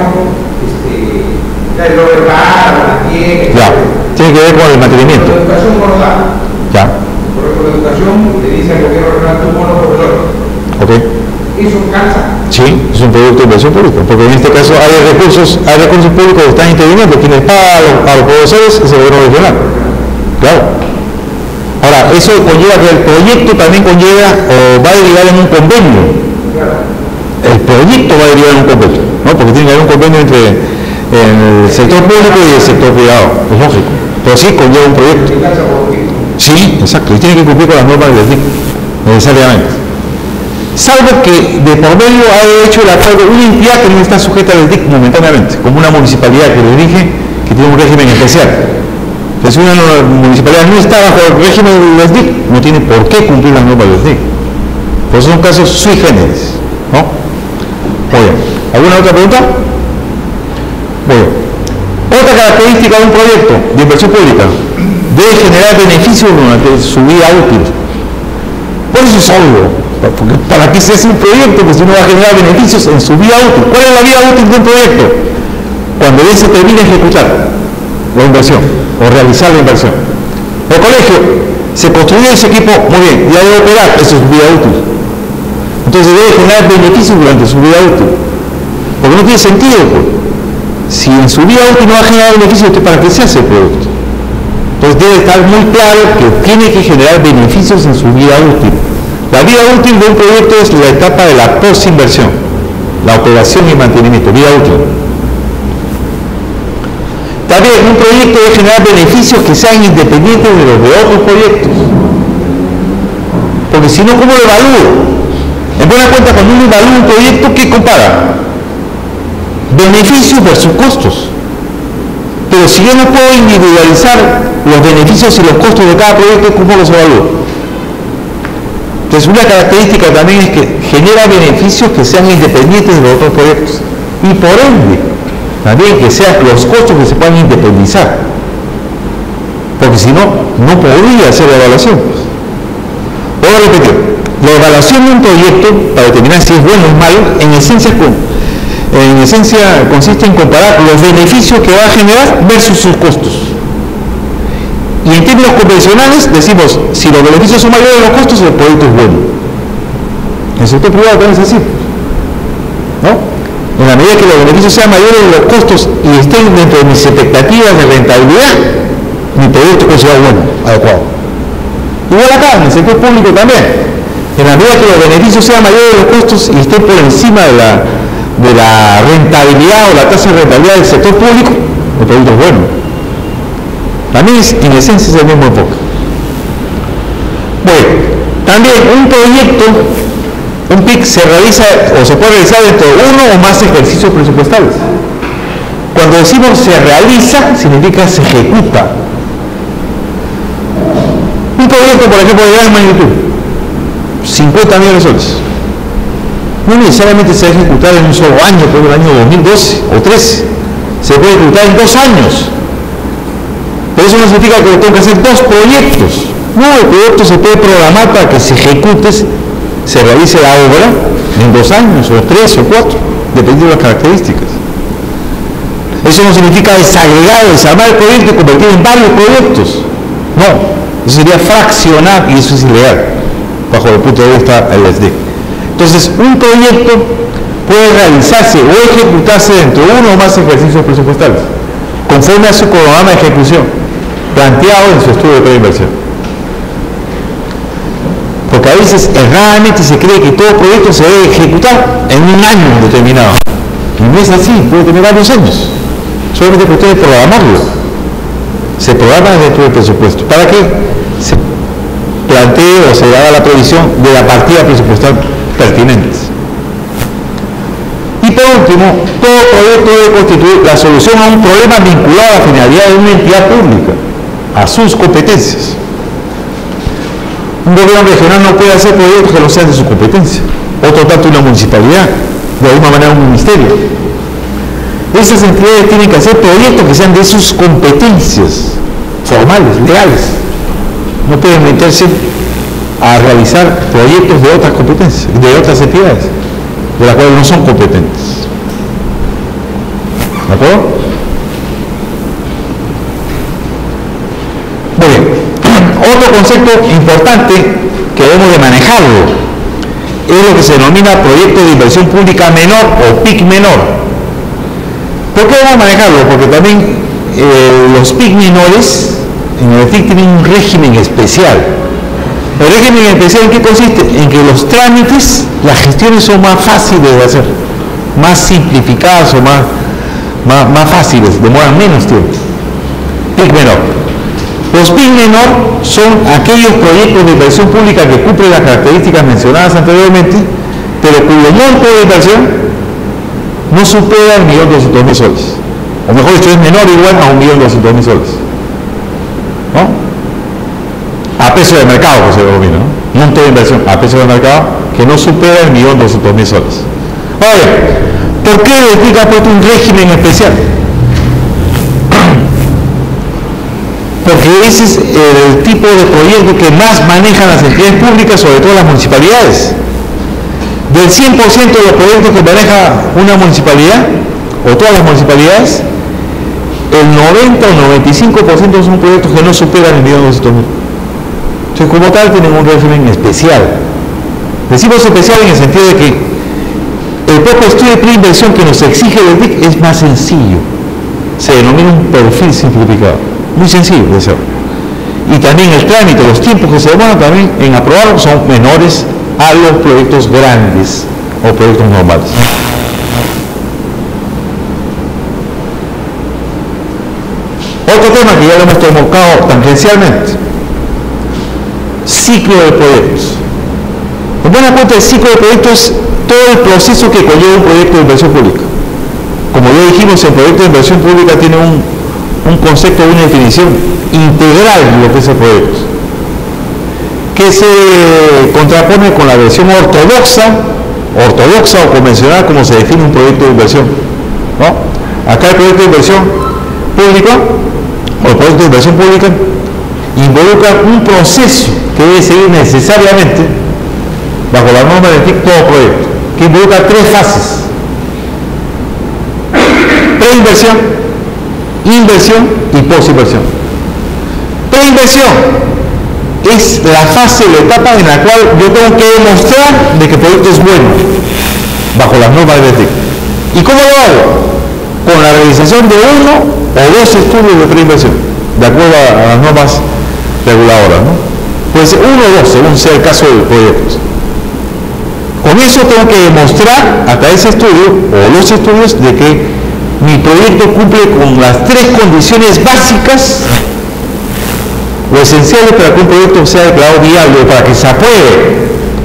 lo verbal, lo mantiene. Ya. Tiene que ver con el mantenimiento. La educación no lo da. Ya. Por ejemplo, la educación le dice al gobierno regional: tú pon los profesores. Ok. Eso cansa. Sí, es un proyecto de inversión pública, porque en este caso hay recursos públicos que están interviniendo. Quienes pagan a los profesores es el gobierno regional. Claro. Ahora, eso conlleva que el proyecto también conlleva o va a derivar en un convenio. Claro. El proyecto va a derivar en un convenio, ¿no? Porque tiene que haber un convenio entre el sector público y el sector privado, es lógico. Pero sí conlleva un proyecto. Sí, exacto, y tiene que cumplir con las normas del DIC, necesariamente. Salvo que de por medio haya hecho el acuerdo una entidad que no está sujeta al DIC momentáneamente, como una municipalidad que le dije que tiene un régimen especial. Entonces, si una municipalidad no está bajo el régimen del DIC, no tiene por qué cumplir las normas del DIC. Por eso son casos sui generis, ¿no? Muy bien. ¿Alguna otra pregunta? Muy bien. Otra característica de un proyecto de inversión pública: debe generar beneficios durante su vida útil. Por eso es obvio, porque ¿para qué se hace un proyecto? Pues si no va a generar beneficios en su vida útil. ¿Cuál es la vida útil de un proyecto? Cuando ya se termina de ejecutar la inversión o realizar la inversión. El colegio se construyó ese equipo, muy bien, ya debe operar, eso es su vida útil. Entonces debe generar beneficios durante su vida útil, porque no tiene sentido, pues. Si en su vida útil no va a generar beneficios, ¿para qué se hace el producto? Entonces debe estar muy claro que tiene que generar beneficios en su vida útil. La vida útil de un proyecto es la etapa de la posinversión, la operación y mantenimiento, vida útil. También un proyecto debe generar beneficios que sean independientes de los de otros proyectos. Porque si no, ¿cómo lo evalúo? En buena cuenta, cuando uno evalúa un proyecto, ¿qué compara? Beneficios versus costos. Pero si yo no puedo individualizar los beneficios y los costos de cada proyecto, ¿cómo los evalúo? Entonces, una característica también es que genera beneficios que sean independientes de los otros proyectos. Y por ende, también que sean los costos que se puedan independizar. Porque si no, no podría hacer la evaluación. Voy a repetir. La evaluación de un proyecto, para determinar si es bueno o es malo, en esencia consiste en comparar los beneficios que va a generar versus sus costos. Y en términos convencionales decimos, si los beneficios son mayores de los costos, el proyecto es bueno. En el sector privado también es así, ¿no? En la medida que los beneficios sean mayores de los costos y estén dentro de mis expectativas de rentabilidad, mi proyecto es considerado bueno, adecuado. Igual acá, en el sector público también. En la medida que los beneficios sean mayores de los costos y estén por encima de la rentabilidad o la tasa de rentabilidad del sector público, el proyecto es bueno. También en esencia es el mismo enfoque. Bueno, también un proyecto Un PIC se realiza o se puede realizar dentro de uno o más ejercicios presupuestales. Cuando decimos se realiza, significa se ejecuta. Un proyecto, por ejemplo, de gran magnitud, 50 millones de soles. No necesariamente se va a ejecutar en un solo año, como el año 2012 o 13. Se puede ejecutar en 2 años. Pero eso no significa que tengo que hacer 2 proyectos. No, el proyecto se puede programar para que se ejecute, se realice la obra en 2 años, o 3 o 4, dependiendo de las características. Eso no significa desagregar, desarmar el proyecto y convertirlo en varios proyectos. No, eso sería fraccionar y eso es ilegal, bajo el punto de vista LSD. Entonces, un proyecto puede realizarse o ejecutarse dentro de uno o más ejercicios presupuestales, conforme a su programa de ejecución, planteado en su estudio de preinversión. Porque a veces erradamente se cree que todo proyecto se debe ejecutar en un año determinado. Y no es así, puede tener varios años. Solamente que usted programarlo. Se programa dentro del presupuesto. ¿Para qué? Se plantee o se haga la previsión de la partida presupuestal pertinente. Y por último, todo proyecto debe constituir la solución a un problema vinculado a la finalidad de una entidad pública, a sus competencias. Un gobierno regional no puede hacer proyectos que no sean de su competencia. Otro tanto una municipalidad, de la misma manera un ministerio. Esas entidades tienen que hacer proyectos que sean de sus competencias formales, legales. No pueden meterse a realizar proyectos de otras competencias, de otras entidades, de las cuales no son competentes. ¿De acuerdo? Muy bien. Otro concepto importante que debemos de manejarlo es lo que se denomina proyecto de inversión pública menor o PIC menor. ¿Por qué debemos manejarlo? Porque también los PIC menores en el TIC tienen un régimen especial. ¿El régimen especial en qué consiste? En que los trámites, las gestiones son más fáciles de hacer, más simplificadas o más fáciles, demoran menos tiempo. PIC menor. Los PIC menor son aquellos proyectos de inversión pública que cumplen las características mencionadas anteriormente, pero cuyo monto de inversión no supera el 1.200.000 soles. O mejor dicho, es menor o igual a 1.200.000 soles. ¿No? A precio de mercado, que se denomina, ¿no? Monto de inversión a precio de mercado que no supera el 1.200.000 soles. Ahora, ¿por qué el TIC ha puesto un régimen especial? Porque ese es el tipo de proyecto que más manejan las entidades públicas, sobre todo las municipalidades. Del 100% de los proyectos que maneja una municipalidad, o todas las municipalidades, el 90 o 95% son proyectos que no superan el 1.200.000. Entonces, como tal, tienen un régimen especial. Decimos especial en el sentido de que el propio estudio de preinversión que nos exige el TIC es más sencillo. Se denomina un perfil simplificado. Muy sencillo de hacer. Y también el trámite, los tiempos que se demoran también en aprobarlo son menores a los proyectos grandes o proyectos normales. Otro tema que ya lo hemos tocado tangencialmente: ciclo de proyectos. En buena cuenta, el ciclo de proyectos es todo el proceso que conlleva un proyecto de inversión pública. Como ya dijimos, el proyecto de inversión pública tiene un concepto, una definición integral de lo que es el proyecto, que se contrapone con la versión ortodoxa o convencional como se define un proyecto de inversión, ¿no? Acá el proyecto de inversión pública o el proyecto de inversión pública involucra un proceso que debe seguir necesariamente bajo la norma del TIC todo proyecto, que involucra 3 fases: preinversión, inversión y posinversión. Preinversión es la fase, la etapa en la cual yo tengo que demostrar de que el proyecto es bueno bajo las normas del TIC. ¿Y cómo lo hago? Con la realización de 1 o 2 estudios de preinversión, de acuerdo a las normas reguladoras, ¿no? Puede ser 1 o 2, según sea el caso del proyecto. Con eso tengo que demostrar hasta ese estudio o los estudios de que mi proyecto cumple con las 3 condiciones básicas o esenciales para que un proyecto sea declarado viable, para que se apruebe.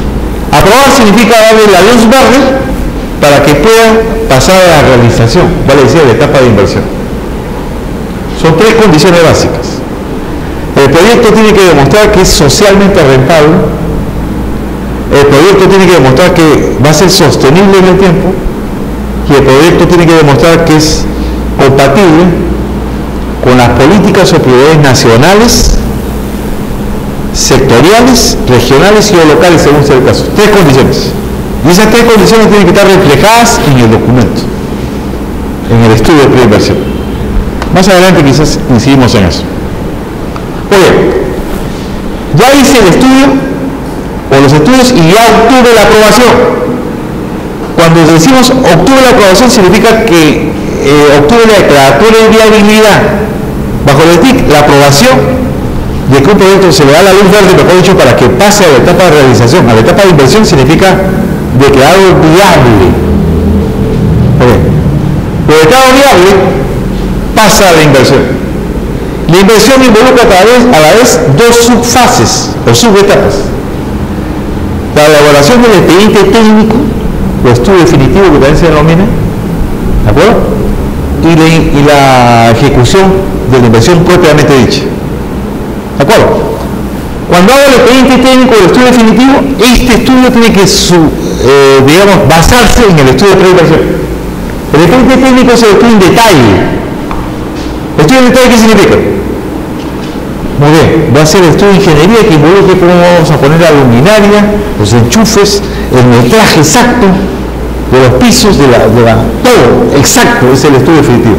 Aprobar significa darle la luz verde para que pueda pasar a la realización, vale decir, la etapa de inversión. Son tres condiciones básicas. El proyecto tiene que demostrar que es socialmente rentable, el proyecto tiene que demostrar que va a ser sostenible en el tiempo y el proyecto tiene que demostrar que es compatible con las políticas o prioridades nacionales, sectoriales, regionales y o locales según sea el caso. Tres condiciones. Y esas tres condiciones tienen que estar reflejadas en el documento, en el estudio de preinversión. Más adelante quizás incidimos en eso. Oye, ya hice el estudio o los estudios y ya obtuve la aprobación. Cuando decimos obtuve la aprobación significa que obtuve la declaratoria de viabilidad bajo el TIC, la aprobación de que un proyecto se le da la luz verde, mejor dicho, para que pase a la etapa de realización. A la etapa de inversión significa declarado viable. Okay. Lo declarado viable pasa a la inversión. La inversión involucra a la vez dos subfases o subetapas. La elaboración del expediente técnico o estudio definitivo que también se denomina, ¿de acuerdo? Y la ejecución de la inversión propiamente dicha. ¿De acuerdo? Cuando hago el expediente técnico o el estudio definitivo, este estudio tiene que basarse en el estudio de preinversión. El expediente técnico es el estudio en detalle. ¿El estudio en detalle qué significa? Muy bien, va a ser el estudio de ingeniería que involucre cómo vamos a poner la luminaria, los enchufes, el metraje exacto de los pisos, todo exacto, es el estudio definitivo.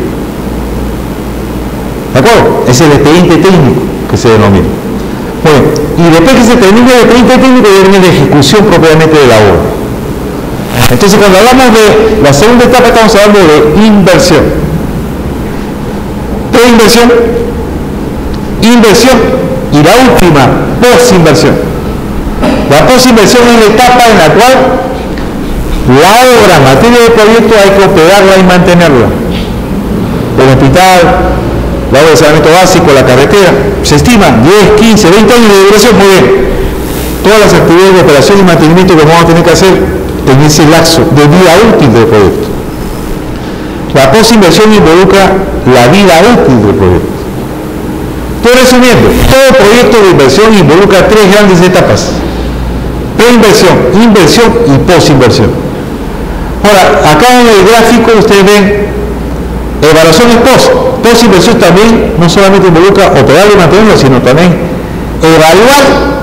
¿De acuerdo? Es el expediente técnico que se denomina. Bueno, y después que se termine el expediente técnico viene la ejecución propiamente de la obra. Entonces cuando hablamos de la segunda etapa estamos hablando de inversión. Preinversión, inversión y la última, posinversión. La posinversión es la etapa en la cual la obra en materia de proyecto hay que operarla y mantenerla. El hospital, la obra de saneamiento básico, la carretera, se estima 10, 15, 20 años de duración, muy bien. Todas las actividades de operación y mantenimiento que vamos a tener que hacer en ese lapso de vida útil del proyecto. La posinversión involucra la vida útil del proyecto. Estoy resumiendo, todo proyecto de inversión involucra tres grandes etapas: preinversión, inversión y posinversión. Ahora, acá en el gráfico ustedes ven evaluaciones posinversión también no solamente involucra operar y mantenerlo, sino también evaluar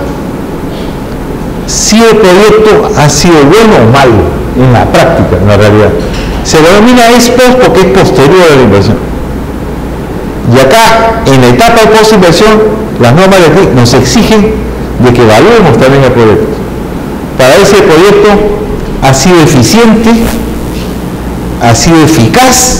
si el proyecto ha sido bueno o malo en la práctica, en la realidad. Se denomina ex post porque es posterior a la inversión. Y acá, en la etapa de posinversión, las normas de TIC nos exigen de que evaluemos también el proyecto. Para ese proyecto ha sido eficiente, ha sido eficaz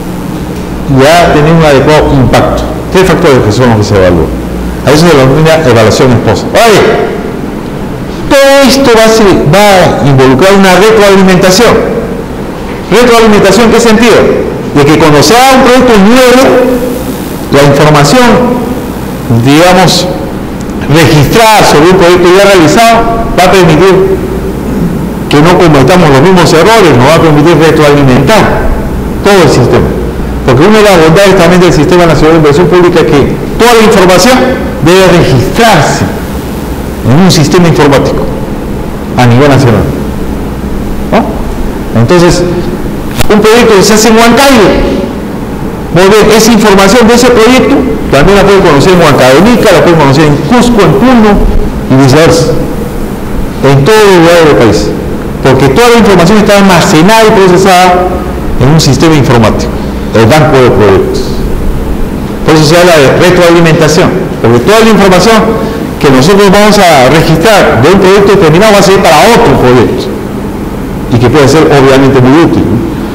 y ha tenido un adecuado impacto. Tres factores que son los que se evalúan. A eso se denomina evaluación ex post. Oye, todo esto va a involucrar una retroalimentación. ¿Retroalimentación en qué sentido? De que cuando se haga un proyecto nuevo, la información, digamos, registrada sobre un proyecto ya realizado va a permitir que no cometamos los mismos errores, nos va a permitir retroalimentar todo el sistema. Porque una de las bondades también del Sistema Nacional de Inversión Pública es que toda la información debe registrarse en un sistema informático a nivel nacional. ¿No? Entonces, un proyecto que se hace en Huancayo, muy bien, esa información de ese proyecto también la pueden conocer en Huancavelica, la pueden conocer en Cusco, en Puno y viceversa, en todo el lugar del país, porque toda la información está almacenada y procesada en un sistema informático, el banco de proyectos. Por eso se habla de retroalimentación, porque toda la información que nosotros vamos a registrar de un proyecto determinado va a ser para otro proyecto y que puede ser obviamente muy útil.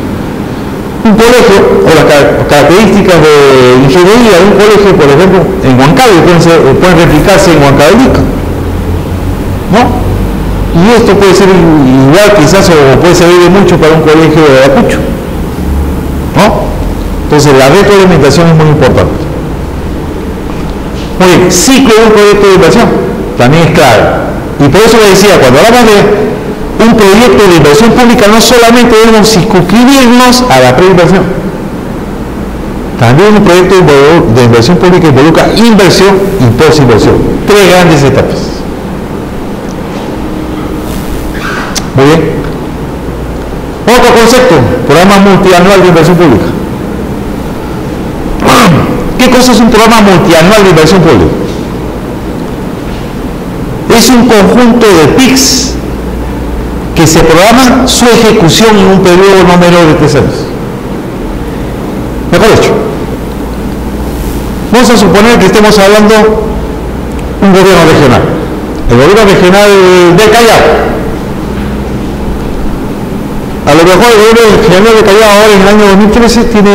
Un colegio, o las características de ingeniería de un colegio, por ejemplo, en Huancayo pueden replicarse en Huancavelica, ¿no? Y esto puede ser igual quizás o puede servir de mucho para un colegio de Ayacucho, ¿no? Entonces la retroalimentación es muy importante. Muy bien, ciclo de un proyecto de inversión también es clave. Y por eso les decía, cuando hablamos de un proyecto de inversión pública no solamente debemos circunscribirnos a la preinversión. También un proyecto de inversión pública involucra inversión y posinversión. Tres grandes etapas. Muy bien. Otro concepto, programa multianual de inversión pública. ¿Qué cosa es un programa multianual de inversión pública? Es un conjunto de PICs que se programa su ejecución en un periodo no menor de 3 años. Mejor dicho, vamos a suponer que estemos hablando de un gobierno regional, el gobierno regional del Callao. A lo mejor el gobierno regional del Callao ahora en el año 2013 tiene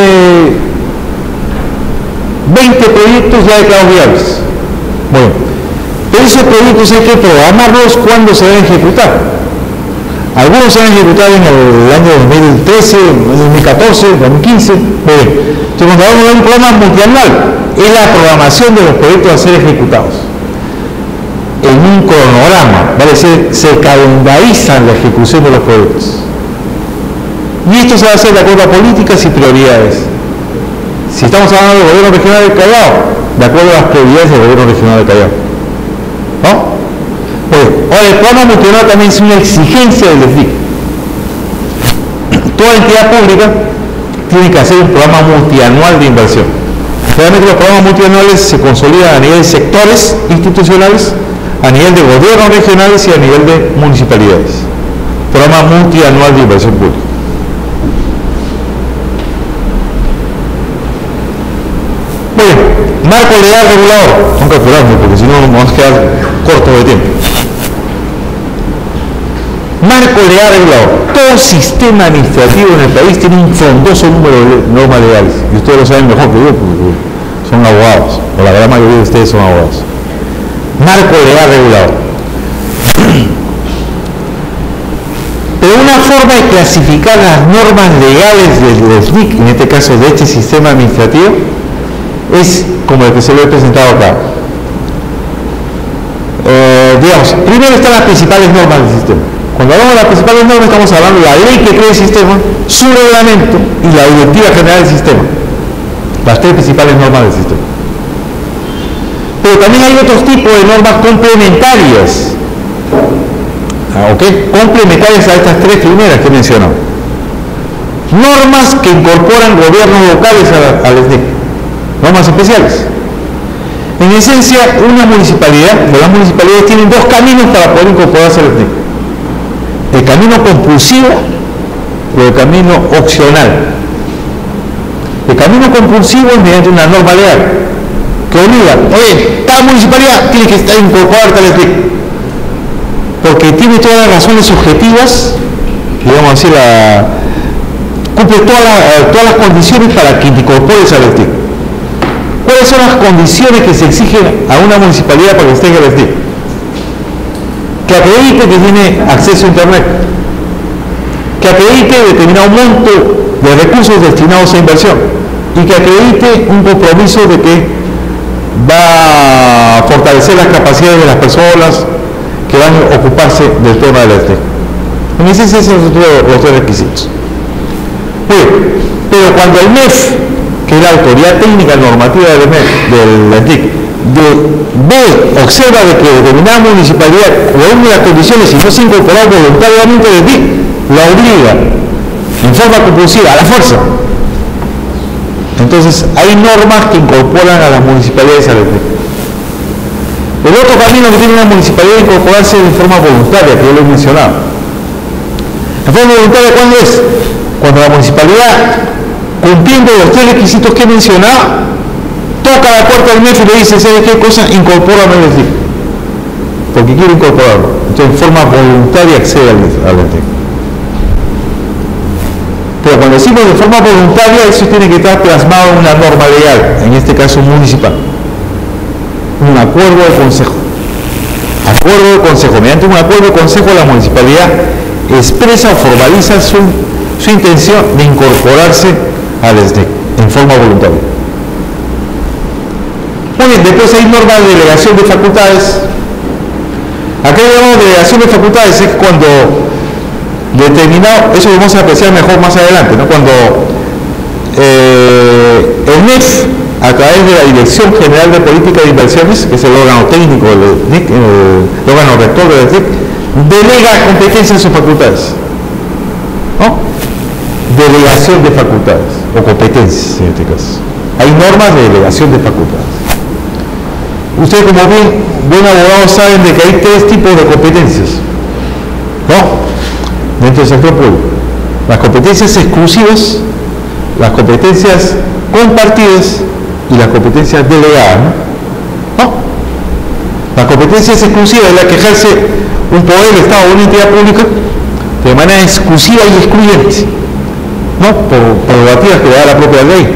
20 proyectos ya declarados viables. Bueno, pero esos proyectos hay que programarlos cuando se deben ejecutar. Algunos se han ejecutado en el año 2013, 2014, 2015. Bueno, entonces cuando hablamos de un programa multianual, es la programación de los proyectos a ser ejecutados en un cronograma, vale decir, se calendariza la ejecución de los proyectos. Y esto se va a hacer de acuerdo a políticas y prioridades. Si estamos hablando del gobierno regional del Callao, de acuerdo a las prioridades del gobierno regional del Callao. ¿No? Bueno, ahora el programa multianual también es una exigencia del DEFDIC. Toda entidad pública tiene que hacer un programa multianual de inversión. Realmente los programas multianuales se consolidan a nivel de sectores institucionales, a nivel de gobiernos regionales y a nivel de municipalidades. Programa multianual de inversión pública. Bueno, marco legal regulador. Tengo que apurarme porque si no nos vamos a quedar cortos de tiempo. Marco legal regulador. Todo sistema administrativo en el país tiene un frondoso número de normas legales. Y ustedes lo saben mejor que yo porque son abogados, o la gran mayoría de ustedes son abogados. Marco legal regulador. Pero una forma de clasificar las normas legales del SNIC, en este caso de este sistema administrativo, es como el que se lo he presentado acá. Digamos, primero están las principales normas del sistema. Cuando hablamos de las principales normas estamos hablando de la ley que crea el sistema, su reglamento y la directiva general del sistema. Las tres principales normas del sistema. Pero también hay otros tipos de normas complementarias. Complementarias a estas tres primeras que he mencionado. Normas que incorporan gobiernos locales al SNIC. Normas especiales. En esencia, las municipalidades tienen dos caminos para poder incorporarse al SNIC. El camino compulsivo o el camino opcional. El camino compulsivo es mediante una norma legal que obliga, oye, cada municipalidad tiene que estar incorporada al SNIC porque tiene todas las razones objetivas, digamos así, cumple todas las condiciones para que te incorpores al SNIC. ¿Cuáles son las condiciones que se exigen a una municipalidad para que esté en el SNIC? Que acredite que tiene acceso a internet, que acredite determinado monto de recursos destinados a inversión y que acredite un compromiso de que va a fortalecer las capacidades de las personas que van a ocuparse del tema del SNIC. En esencia esos son los tres requisitos. Bueno, pero cuando el MEF, que es la autoridad técnica normativa del SNIC, observa de que determinada municipalidad reúne las condiciones y no se incorpora voluntariamente del SNIC, la obliga en forma compulsiva, a la fuerza. Entonces hay normas que incorporan a las municipalidades al SNIC. El otro camino que tiene una municipalidad es incorporarse de forma voluntaria, que yo lo he mencionado. ¿La forma voluntaria cuándo es? Cuando la municipalidad, cumpliendo los tres requisitos que he mencionado, toca la puerta del MEF y le dice, ¿sabes qué cosa? Incorpórame al SNIC. Porque quiere incorporarlo. Entonces, en forma voluntaria accede al SNIC. Pero cuando decimos de forma voluntaria, eso tiene que estar plasmado en una norma legal, en este caso municipal. Un acuerdo de consejo. Acuerdo de consejo. Mediante un acuerdo de consejo, la municipalidad expresa o formaliza su intención de incorporarse al SNIC en forma voluntaria. Muy bien, después hay normas de delegación de facultades. Acá llamamos delegación de facultades, es cuando determinado, eso lo vamos a apreciar mejor más adelante, ¿no? Cuando el NEF, a través de la Dirección General de Política de Inversiones, que es el órgano técnico del NIC, el órgano rector del NIC, delega competencias o facultades, ¿no? Delegación de facultades o competencias en este caso. Hay normas de delegación de facultades. Ustedes, como buen abogados, saben de que hay tres tipos de competencias, ¿no? Dentro del sector público: las competencias exclusivas, las competencias compartidas y las competencias delegadas, ¿no? Las competencias exclusivas es la que ejerce un poder del Estado o una entidad pública de manera exclusiva y excluyente, ¿no? Por prerrogativas que le da la propia ley,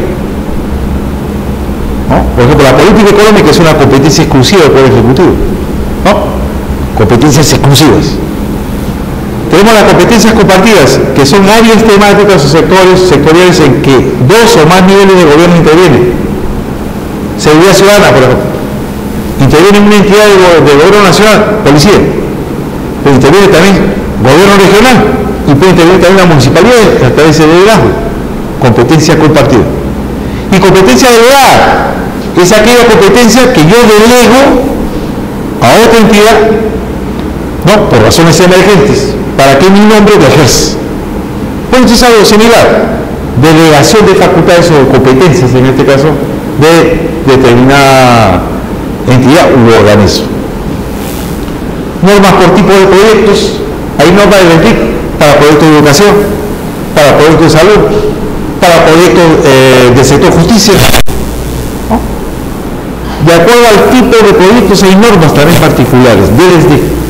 ¿no? Por ejemplo, la política económica es una competencia exclusiva del Poder Ejecutivo, ¿no? Competencias exclusivas. Tenemos las competencias compartidas, que son áreas temáticas o sectoriales en que dos o más niveles de gobierno intervienen. Seguridad ciudadana, por ejemplo. Interviene una entidad de gobierno nacional, policía. Pero interviene también gobierno regional y puede intervenir también la municipalidad a través de liderazgo. Competencia compartida. Y competencia delegada es aquella competencia que yo delego a otra entidad, ¿no? Por razones emergentes, para que mi nombre lo ejerza. Bueno, esto es algo similar. Delegación de facultades o competencias, en este caso, de determinada entidad u organismo. Normas por tipo de proyectos. Hay normas de RENTIC para proyectos de educación, para proyectos de salud, para proyectos del sector justicia, ¿no? De acuerdo al tipo de proyectos hay normas también particulares, DLSD.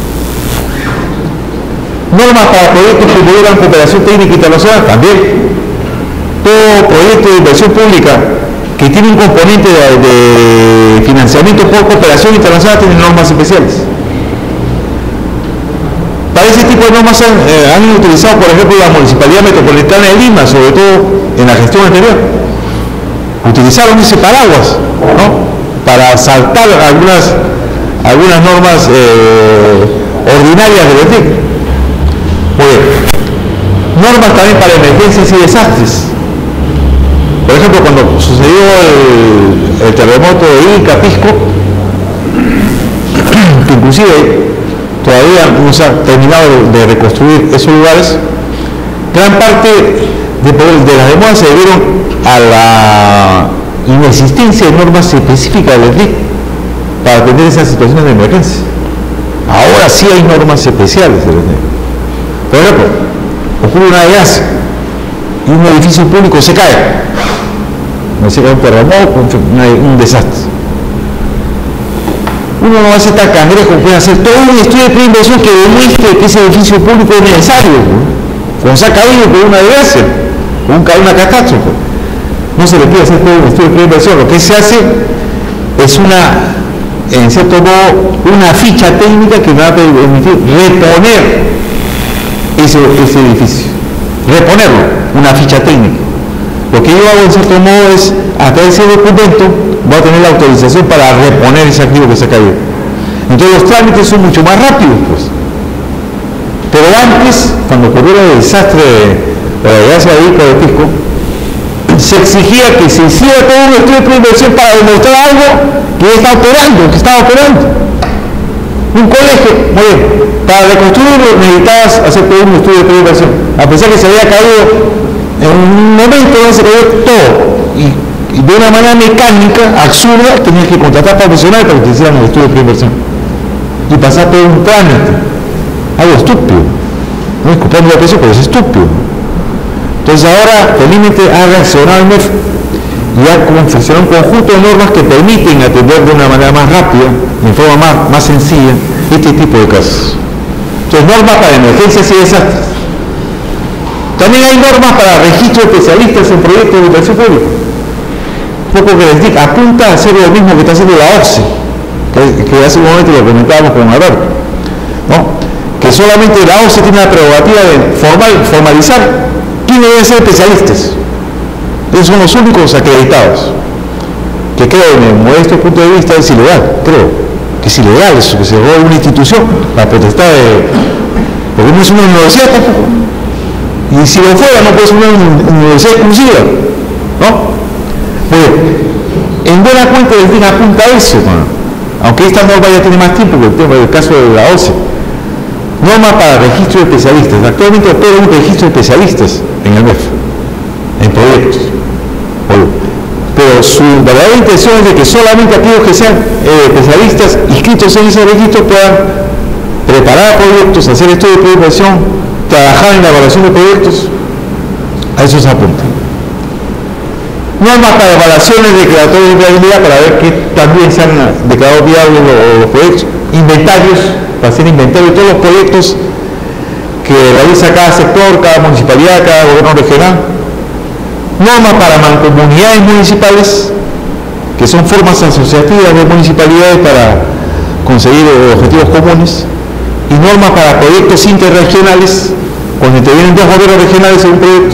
Normas para proyectos que involucran cooperación técnica internacional también. Todo proyecto de inversión pública que tiene un componente de financiamiento por cooperación internacional tiene normas especiales. Para ese tipo de normas han utilizado, por ejemplo, la Municipalidad Metropolitana de Lima, sobre todo en la gestión anterior. Utilizaron ese paraguas, ¿no? Para saltar algunas normas ordinarias de RENTIC. Normas también para emergencias y desastres. Por ejemplo, cuando sucedió el terremoto de Ica, Pisco, que inclusive todavía no se ha terminado de reconstruir esos lugares, gran parte de las demoras se debieron a la inexistencia de normas específicas del RENTIC para atender esas situaciones de emergencia. Ahora sí hay normas especiales del RENTIC. Por ejemplo, ocurre una desgracia y un edificio público se cae, un terremoto, un desastre. Uno no va a ser tan cangrejo, puede hacer todo un estudio de preinversión que demuestre que ese edificio público es necesario, ¿no? Cuando se ha caído por una desgracia, una catástrofe. No se le puede hacer todo un estudio de preinversión. Lo que se hace es en cierto modo, una ficha técnica que me va a permitir reponer ese edificio, reponerlo, una ficha técnica. Lo que yo hago en cierto modo es, a través de ese documento, voy a tener la autorización para reponer ese activo que se ha caído. Entonces los trámites son mucho más rápidos, pues. Pero antes, cuando ocurrió el desastre de la desgracia de Ica de Pisco, se exigía que se hiciera todo un estudio de preinversión para demostrar algo que estaba operando. Un colegio, muy bien, para reconstruirlo necesitabas hacer todo un estudio de preinversión, a pesar que se había caído en un momento donde se cayó todo, y de una manera mecánica, absurda, tenías que contratar profesionales para que te hicieran el estudio de preinversión y pasar todo un trámite, algo estúpido, no disculpando la presión, pero es estúpido. Entonces ahora felizmente ha reaccionado el MEF y ha confeccionado un conjunto de normas que permiten atender de una manera más rápida, de forma más sencilla, este tipo de casos. Entonces, normas para emergencias y desastres. También hay normas para registro de especialistas en proyectos de inversión pública. Un poco que les digo, apunta a hacer lo mismo que está haciendo la OCSE, que hace un momento lo comentábamos con Alberto, ¿no? Que solamente la OCSE tiene la prerrogativa de formalizar quiénes deben ser especialistas. Esos son los únicos acreditados, que creo, en el modesto punto de vista, es ilegal. Creo que es ilegal eso, que se robe una institución, la potestad de... porque no es una universidad tampoco. Y si lo fuera, no puede ser una universidad exclusiva, ¿no? Pues, en buena cuenta el DIC apunta a eso, ¿no? Aunque esta norma ya tiene más tiempo que el tema del caso de la OCE. Norma para registro de especialistas. Actualmente opera un registro de especialistas en el MEF, en proyectos. Pero su verdadera intención es de que solamente aquellos que sean especialistas inscritos en ese registro puedan preparar proyectos, hacer estudios de inversión, trabajar en la evaluación de proyectos. A eso se apunta. Normas para evaluaciones declaratorias de viabilidad para ver que también se han declarado viables los proyectos. Inventarios, para hacer inventario de todos los proyectos que realiza cada sector, cada municipalidad, cada gobierno regional. Normas para mancomunidades municipales, que son formas asociativas de municipalidades para conseguir objetivos comunes. Y normas para proyectos interregionales, cuando intervienen dos gobiernos regionales en un proyecto.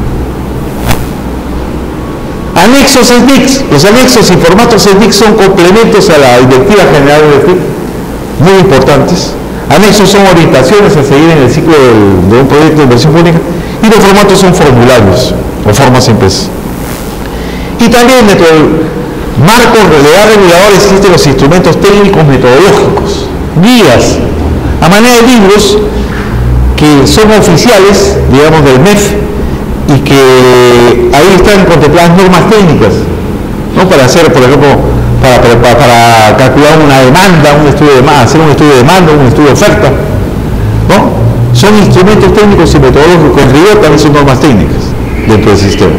Anexos SDIC. Los anexos y formatos SDIC son complementos a la Directiva General del SDIC, muy importantes. Anexos son orientaciones a seguir en el ciclo de un proyecto de inversión pública, y los formatos son formularios o formas simples. Y también dentro del marco legal regulador existen los instrumentos técnicos metodológicos, guías, a manera de libros que son oficiales, digamos, del MEF, y que ahí están contempladas normas técnicas, ¿no? Para hacer, por ejemplo, para calcular una demanda, un estudio de demanda, hacer un estudio de demanda, un estudio de oferta, ¿no? Son instrumentos técnicos y metodológicos. En rigor también son normas técnicas dentro del sistema.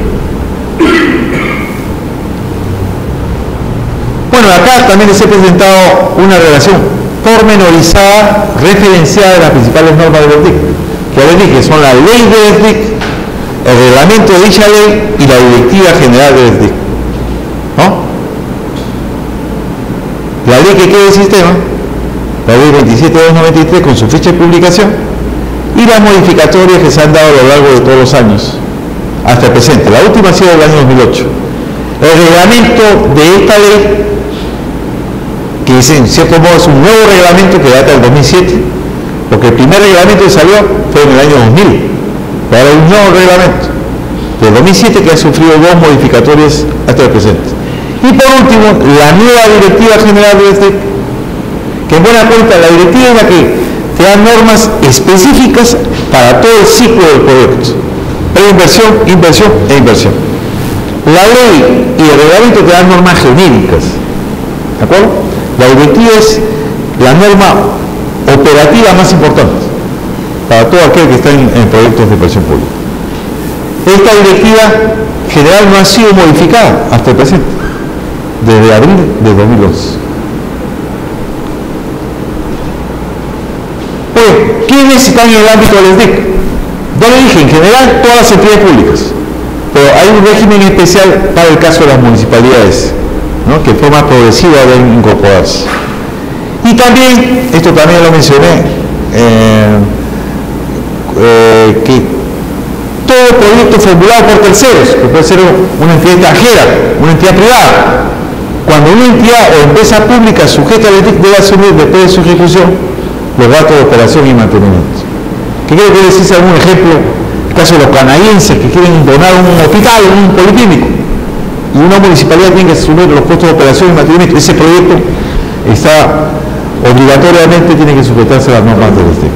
Bueno, acá también les he presentado una relación pormenorizada, referenciada de las principales normas del SDIC, que les dije, son la ley del SDIC, el reglamento de dicha ley y la directiva general del SDIC, ¿no? La ley que queda del sistema, la ley 27.293 con su fecha de publicación, y las modificatorias que se han dado a lo largo de todos los años hasta el presente. La última ha sido del año 2008. El reglamento de esta ley, que en cierto modo es un nuevo reglamento que data del 2007, porque el primer reglamento que salió fue en el año 2000, pero ahora hay un nuevo reglamento del 2007 que ha sufrido dos modificatorias hasta el presente. Y por último, la nueva Directiva General del SDIC, que en buena cuenta la directiva es la que te da normas específicas para todo el ciclo del proyecto: preinversión, inversión e inversión. La ley y el reglamento te dan normas genéricas, ¿de acuerdo? La directiva es la norma operativa más importante para todo aquel que está en proyectos de inversión pública. Esta directiva general no ha sido modificada hasta el presente, desde abril de 2011. Pues, ¿quiénes están en el ámbito del SDIC? Ya le dije, en general todas las entidades públicas, pero hay un régimen especial para el caso de las municipalidades, ¿no? Que de forma progresiva deben incorporarse. Y también, esto también lo mencioné, que todo proyecto formulado por terceros, que puede ser una entidad extranjera, una entidad privada, cuando una entidad o empresa pública sujeta al SDIC debe asumir después de su ejecución los gastos de operación y mantenimiento. ¿Qué quiere decirse algún ejemplo? El caso de los canadienses que quieren donar un hospital, un policlínico, y una municipalidad tiene que asumir los costos de operación y mantenimiento. Ese proyecto está obligatoriamente, tiene que sujetarse a las normas del SDIC.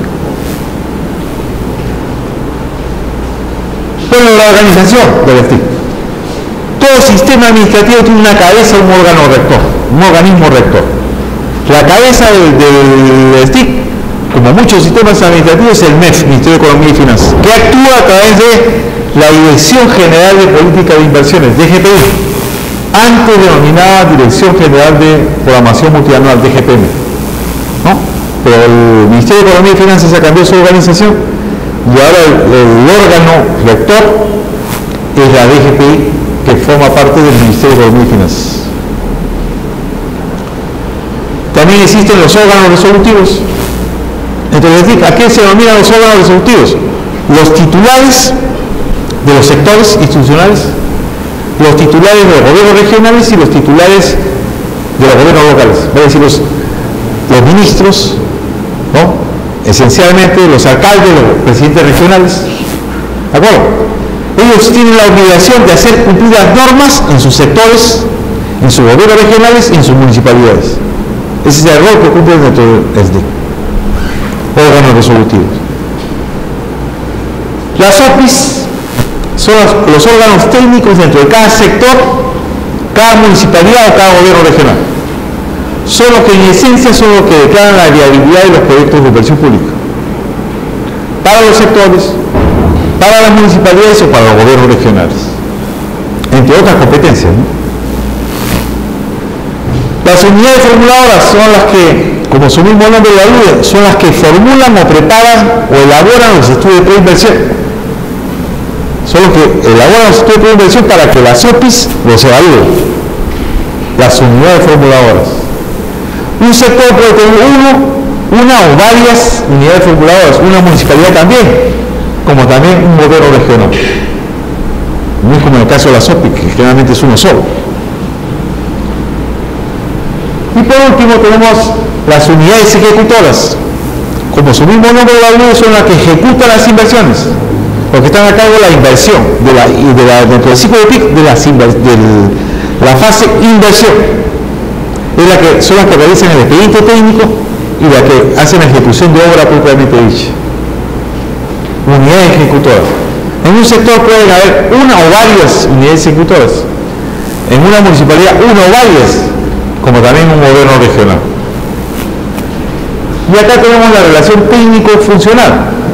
Bueno, la organización del SDIC. Todo sistema administrativo tiene una cabeza, un órgano rector, un organismo rector. La cabeza del SDIC, como muchos sistemas administrativos, es el MEF, Ministerio de Economía y Finanzas, que actúa a través de la Dirección General de Política de Inversiones, DGPI, antes denominada Dirección General de Programación Multianual, DGPM, ¿no? Pero el Ministerio de Economía y Finanzas ha cambiado su organización y ahora el órgano rector es la DGPI, que forma parte del Ministerio de Economía y Finanzas. También existen los órganos resolutivos. Entonces, ¿a qué se denominan los órganos resolutivos? Los titulares de los sectores institucionales, los titulares de los gobiernos regionales y los titulares de los gobiernos locales. Es decir, los ministros, ¿no? Esencialmente los alcaldes, los presidentes regionales, ¿De acuerdo? Ellos tienen la obligación de hacer cumplir las normas en sus sectores, en sus gobiernos regionales y en sus municipalidades. Ese es el rol que cumplen dentro del SDIC, órganos resolutivos. Las OPIs son los órganos técnicos dentro de cada sector, cada municipalidad o cada gobierno regional. Son los que en esencia son los que declaran la viabilidad de los proyectos de inversión pública para los sectores, para las municipalidades o para los gobiernos regionales, entre otras competencias, ¿no? Las unidades formuladoras son las que, como su mismo nombre lo alude, son las que formulan o preparan o elaboran los estudios de preinversión. Son los que elaboran los estudios de preinversión para que las OPIs los evalúen. Las unidades formuladoras. Un sector puede tener una o varias unidades formuladoras, una municipalidad también, como también un gobierno regional. No es como en el caso de las OPIs, que generalmente es uno solo. Y por último tenemos las unidades ejecutoras. Como su mismo nombre lo alude, son las que ejecutan las inversiones, los que están a cargo de la inversión, dentro del ciclo de PIC, de la fase inversión. Son las que realizan el expediente técnico y las que hacen la ejecución de obra propiamente dicha. Unidades ejecutoras. En un sector pueden haber una o varias unidades ejecutoras. En una municipalidad, una o varias, como también un gobierno regional. Y acá tenemos la relación técnico-funcional.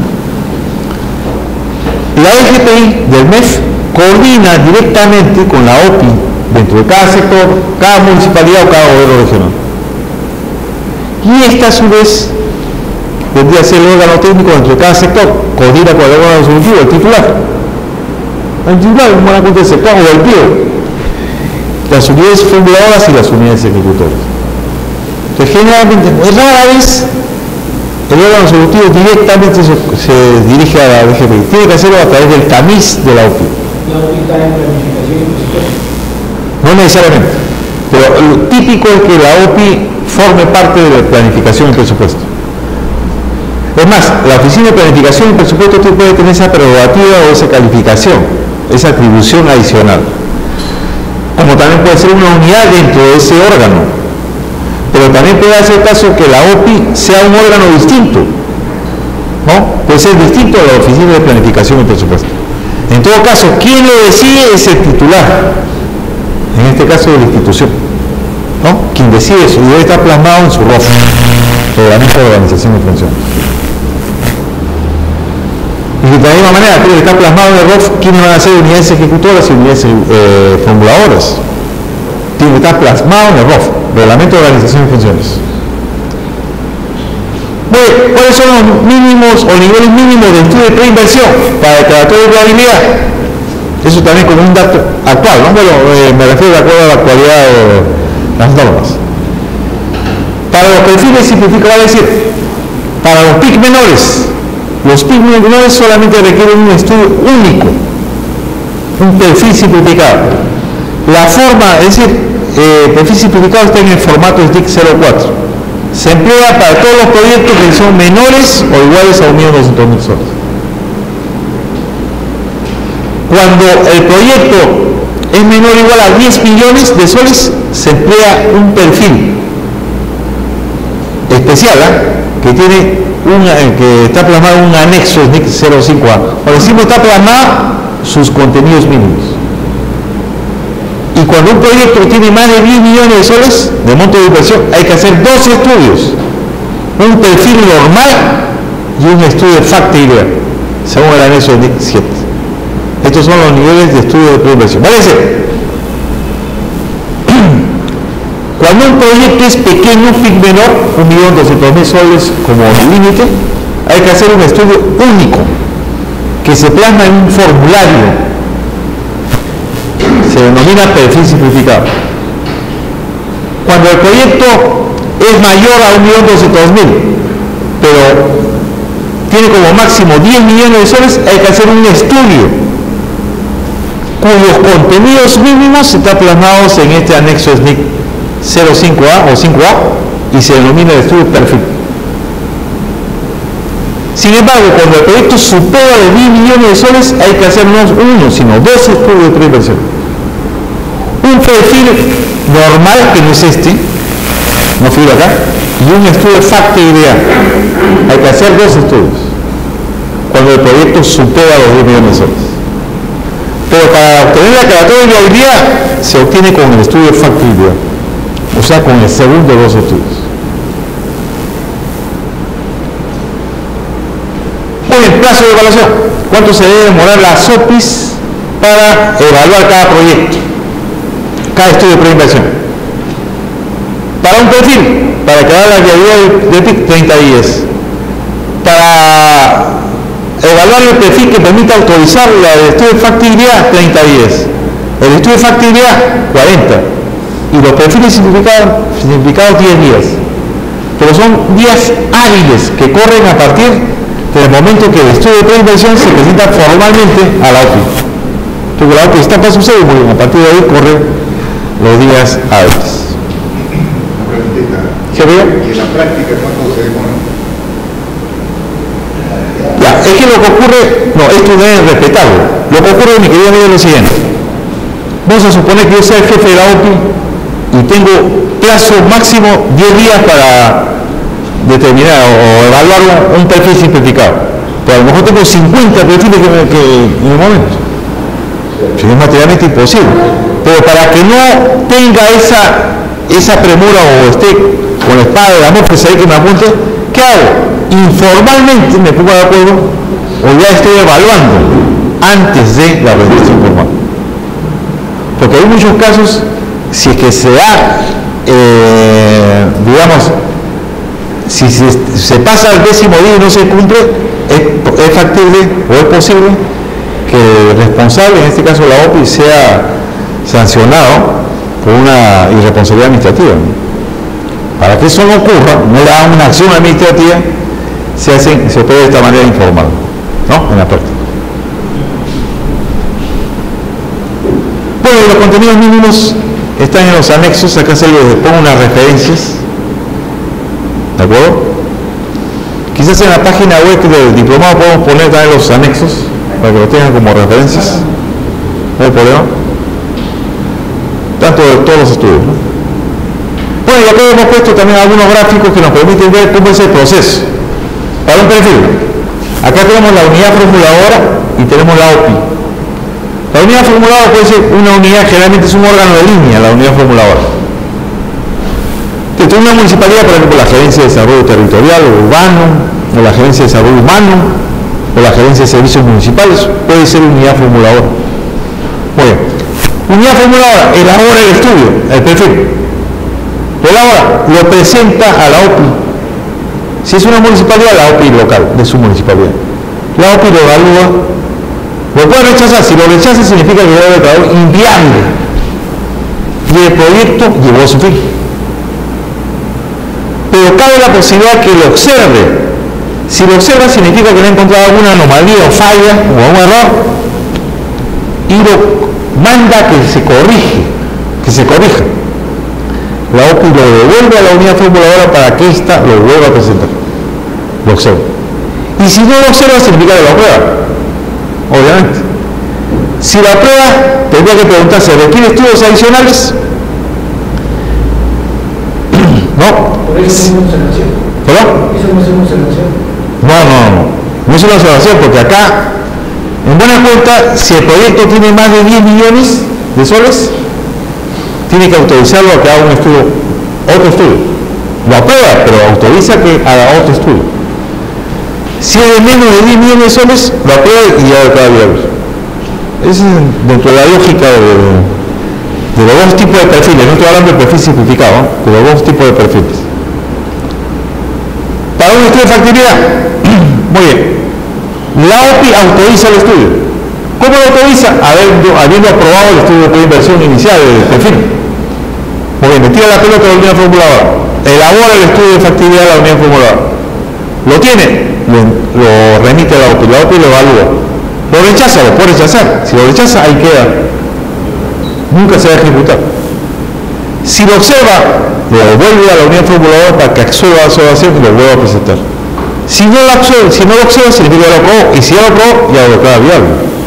La EGPI del MEF coordina directamente con la OPI dentro de cada sector, cada municipalidad o cada gobierno regional. Y esta a su vez vendría a ser el órgano técnico dentro de cada sector, coordina con el órgano resolutivo, el titular. El titular, en buena cuenta del sector o del PIO. Las unidades formuladoras y las unidades ejecutoras. Entonces, generalmente, muy rara vez, el órgano resolutivo directamente se dirige a la DGP. Tiene que hacerlo a través del tamiz de la OPI. ¿La OPI está en planificación y presupuesto? No necesariamente, pero lo típico es que la OPI forme parte de la planificación y presupuesto. Es más, la Oficina de Planificación y Presupuesto puede tener esa prerrogativa o esa calificación, esa atribución adicional. Como también puede ser una unidad dentro de ese órgano, pero también puede hacer caso que la OPI sea un órgano distinto, ¿no? Puede ser distinto a la Oficina de Planificación y Presupuesto. En todo caso, quien lo decide es el titular, en este caso de la institución, ¿no? Quien decide eso debe estar plasmado en su ROF, Reglamento de Organización y Función. Y de la misma manera, tiene que estar plasmado en el ROF quiénes van a ser unidades ejecutoras y unidades formuladoras. Tiene que estar plasmado en el ROF, Reglamento de Organización y Funciones. Bueno, ¿cuáles son los mínimos o niveles mínimos de estudio de preinversión para declaratorio de viabilidad? Eso también como un dato actual, ¿no? Bueno, me refiero de acuerdo a la actualidad de las normas. Para los perfiles simplificados, es decir, para los PIC menores, los PIC menores solamente requieren un estudio único, un perfil simplificado. La forma, es decir, perfil simplificado está en el formato SDIC 04. Se emplea para todos los proyectos que son menores o iguales a 1.200.000 soles. Cuando el proyecto es menor o igual a 10 millones de soles, se emplea un perfil especial, que tiene que está plasmado en un anexo SNIC 05A. Por decimos está plasmado sus contenidos mínimos. Y cuando un proyecto tiene más de 10 millones de soles de monto de inversión, hay que hacer dos estudios: un perfil normal y un estudio de factibilidad, según el anexo SNIC 7. Estos son los niveles de estudio de preinversión. ¿Vale? Cuando un proyecto es pequeño, un PIC menor, 1.200.000 soles como límite, hay que hacer un estudio único que se plasma en un formulario. Se denomina perfil simplificado. Cuando el proyecto es mayor a 1.200.000, pero tiene como máximo 10 millones de soles, hay que hacer un estudio cuyos contenidos mínimos están plasmados en este anexo SNIC 05A o 5A y se denomina el estudio perfil. Sin embargo, cuando el proyecto supera de 10 millones de soles, hay que hacer no uno, sino 2 estudios de preinversión. Un perfil normal, que no es este, no figura acá, y un estudio de factibilidad. Hay que hacer 2 estudios cuando el proyecto supera los 10 millones de soles. Pero para obtener la declaratoria de viabilidad se obtiene con el estudio de factibilidad, o sea, con el segundo de los estudios. Muy bien, plazo de evaluación. ¿Cuánto se debe demorar la SOPIS para evaluar cada proyecto, cada estudio de preinversión? Para un perfil, para declarar la viabilidad de PIC, 30 días. Para evaluar el perfil que permita autorizar el estudio de factibilidad, 30 días. El estudio de factibilidad, 40. Y los perfiles simplificados 10 días. Pero son días hábiles que corren a partir del momento que el estudio de preinversión se presenta formalmente a la OPI. Porque la OPI está para suceder, muy bien, a partir de ahí corren los días hábiles. Una preguntita. ¿Se ve? ¿Y en la práctica cuánto se demora? Ya, es que lo que ocurre, no, esto debe respetarlo. Lo que ocurre, mi querido amigo, es lo siguiente. Vamos a suponer que yo sea el jefe de la OPI y tengo plazo máximo 10 días para determinar o evaluar un perfil simplificado. Pero a lo mejor tengo 50 perfiles que en el momento. Si no es materialmente imposible. Pero para que no tenga esa premura o esté con la espada de la muerte, que me apunte, ¿qué hago? Informalmente me pongo de acuerdo o ya estoy evaluando antes de la presentación formal. Porque hay muchos casos, si es que se da, digamos, si se pasa al 10º día y no se cumple, es factible o es posible que el responsable, en este caso la OPI, sea sancionado por una irresponsabilidad administrativa. Para que eso no ocurra, no le hagan una acción administrativa, se puede de esta manera informal, ¿no? En la práctica. Bueno, los contenidos mínimos están en los anexos, acá se les pongo unas referencias, ¿de acuerdo? Quizás en la página web del diplomado podemos poner también los anexos, para que lo tengan como referencias, no hay problema, tanto de todos los estudios, ¿no? Bueno, y acá hemos puesto también algunos gráficos que nos permiten ver cómo es el proceso para un perfil. Acá tenemos la unidad formuladora y tenemos la OPI. La unidad formuladora puede ser una unidad, generalmente es un órgano de línea, la unidad formuladora. Entonces, una municipalidad, por ejemplo, la Gerencia de Desarrollo Territorial o Urbano, o la Gerencia de Desarrollo Humano, o la Gerencia de Servicios Municipales, puede ser unidad formuladora. Muy bien. Unidad formuladora, elabora el estudio, el perfil. Elabora, lo presenta a la OPI. Si es una municipalidad, la OPI local de su municipalidad. La OPI lo evalúa, lo puede rechazar. Si lo rechaza, significa que el declarado inviable. Y el proyecto llegó a su fin. Pero cabe la posibilidad que lo observe. Si lo observa, significa que le ha encontrado alguna anomalía o falla o un error y lo manda que se corrija. La OPI lo devuelve a la unidad formuladora para que ésta lo vuelva a presentar. Lo observa. Y si no lo observa, significa que lo aprueba. Obviamente. Si lo aprueba, tendría que preguntarse, ¿requiere estudios adicionales? No. Por eso es una observación. ¿Perdón? Eso no es una observación. No es una observación, porque acá, en buena cuenta, si el proyecto tiene más de 10 millones de soles, tiene que autorizarlo a que haga un estudio, otro estudio. Lo aprueba, pero autoriza que haga otro estudio. Si es de menos de 10 millones de soles, lo aprueba y ya declara viable. Esa es dentro de la lógica de los dos tipos de perfiles. No estoy hablando del perfil simplificado, ¿no? De los dos tipos de perfiles. Para un estudio de factibilidad, muy bien. La OPI autoriza el estudio. ¿Cómo lo autoriza? Habiendo aprobado el estudio de preinversión inicial del perfil. Muy bien, le tira la pelota a la unidad formuladora. Elabora el estudio de factibilidad de la unidad formuladora. Lo tiene, lo remite a la OPI lo evalúa. Lo rechaza, lo puede rechazar. Si lo rechaza, ahí queda. Nunca se va a ejecutar. Si lo observa, lo devuelve a la unidad formuladora para que absorba la observación y lo vuelva a presentar. Si no lo accede, significa que lo aprobó, y si ya lo aprobó, ya lo declara viable.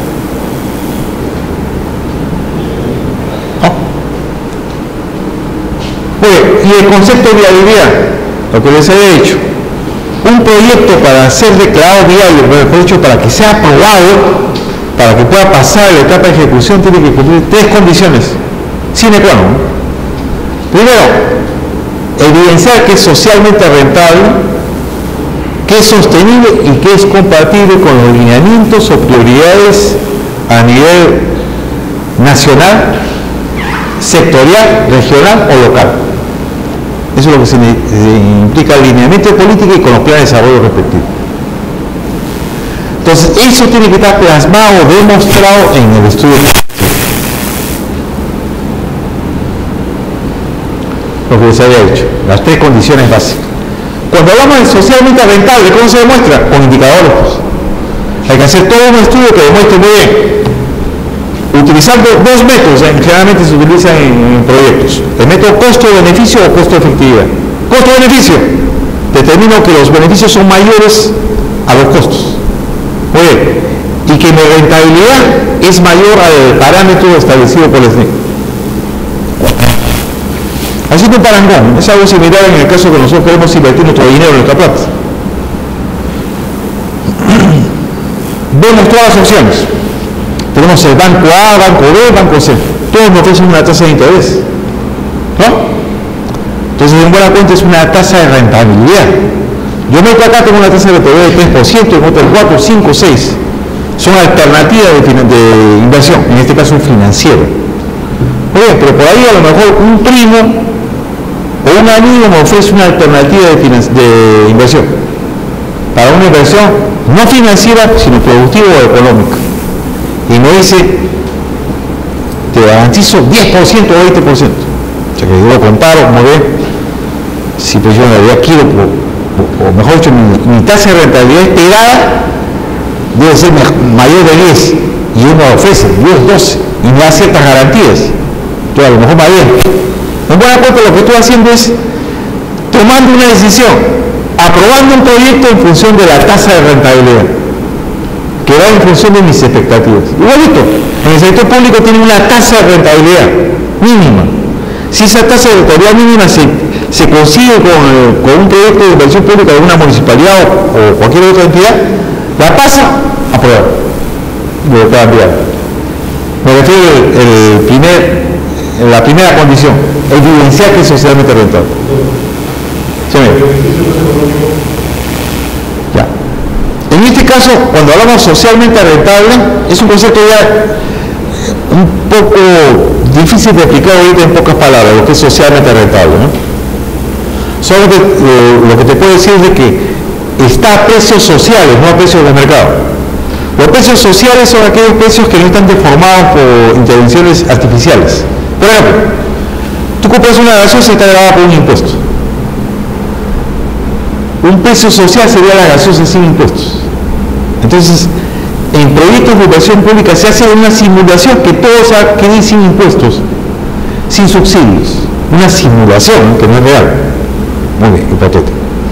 Y el concepto de viabilidad, lo que les había dicho, un proyecto para ser declarado viable, mejor dicho, para que sea aprobado, para que pueda pasar la etapa de ejecución, tiene que cumplir 3 condiciones, sine qua non. Primero, evidenciar que es socialmente rentable, que es sostenible y que es compatible con los lineamientos o prioridades a nivel nacional, sectorial, regional o local. Eso es lo que se implica el lineamiento de política y con los planes de desarrollo respectivos. Entonces, eso tiene que estar plasmado, demostrado en el estudio. Lo que les había dicho, las 3 condiciones básicas. Cuando hablamos de socialmente rentable, ¿cómo se demuestra? Con indicadores. Pues. Hay que hacer todo un estudio que demuestre muy bien. Utilizando 2 métodos, generalmente se utilizan en proyectos. El método costo-beneficio o costo-efectividad. Costo-beneficio. Determino que los beneficios son mayores a los costos. Muy bien. Y que mi rentabilidad es mayor al parámetro establecido por el SNIC. Haciendo un parangón, es algo similar en el caso que nosotros queremos invertir nuestro dinero en nuestra plata. Vemos todas las opciones. Tenemos el banco A, banco B, banco C. Todos nos ofrecen una tasa de interés. ¿No? Entonces, en buena cuenta es una tasa de rentabilidad. Yo meto acá, tengo una tasa de rentabilidad del 3%, en otro el 4, 5, 6. Son alternativas de inversión, en este caso financiero. Oye, pero por ahí a lo mejor un primo o un amigo me ofrece una alternativa de inversión. Para una inversión no financiera, sino productiva o económica. Y me dice, te garantizo 10% o 20%. O sea que yo lo comparo, como ven, si pues yo en realidad quiero, o mejor dicho, mi tasa de rentabilidad esperada debe ser mayor de 10, y uno me ofrece 10, 12, y me da ciertas garantías. Entonces a lo mejor va bien. En buena cuenta lo que estoy haciendo es tomando una decisión, aprobando un proyecto en función de la tasa de rentabilidad, que va en función de mis expectativas. Igualito, en el sector público tiene una tasa de rentabilidad mínima. Si esa tasa de rentabilidad mínima se consigue con un proyecto de inversión pública de una municipalidad o cualquier otra entidad, la pasa, aprueba. Lo que cambiar. Me refiero la primera condición, evidenciar que es socialmente rentable. ¿Sí? Ya. En este caso, cuando hablamos socialmente rentable, es un concepto ya un poco difícil de explicar ahorita en pocas palabras, lo que es socialmente rentable, ¿no? Solo que lo que te puedo decir es de que está a precios sociales, no a precios de mercado. Los precios sociales son aquellos precios que no están deformados por intervenciones artificiales. Por ejemplo, tú compras una gaseosa y está grabada por un impuesto. Un precio social sería la gaseosa sin impuestos. Entonces, en proyectos de inversión pública se hace una simulación que todo quede sin impuestos, sin subsidios. Una simulación que no es real. Muy bien, hipotético.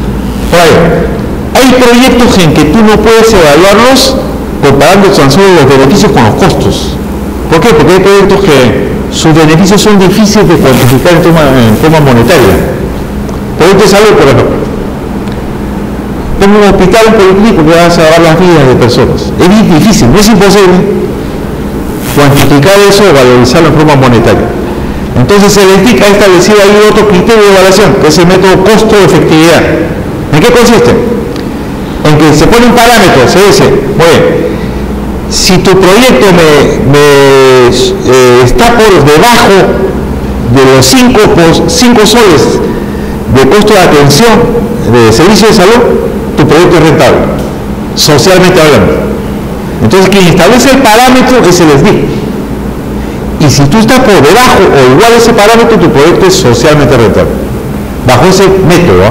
Hay proyectos en que tú no puedes evaluarlos comparando tan solo los beneficios con los costos. ¿Por qué? Porque hay proyectos que sus beneficios son difíciles de cuantificar en forma monetaria. Proyectos de salud, por ejemplo. Tengo un hospital, un policlínico que va a salvar las vidas de personas. Es difícil, no es imposible cuantificar eso o valorizarlo en forma monetaria. Entonces el TIC ha establecido ahí otro criterio de evaluación, que es el método costo-efectividad. ¿En qué consiste? En que se pone un parámetro, se dice, oye, si tu proyecto está por debajo de los 5 soles de costo de atención de servicio de salud, tu proyecto es rentable, socialmente hablando. Entonces quien establece el parámetro es el SNIC. Y si tú estás por debajo o igual a ese parámetro, tu proyecto es socialmente rentable, bajo ese método.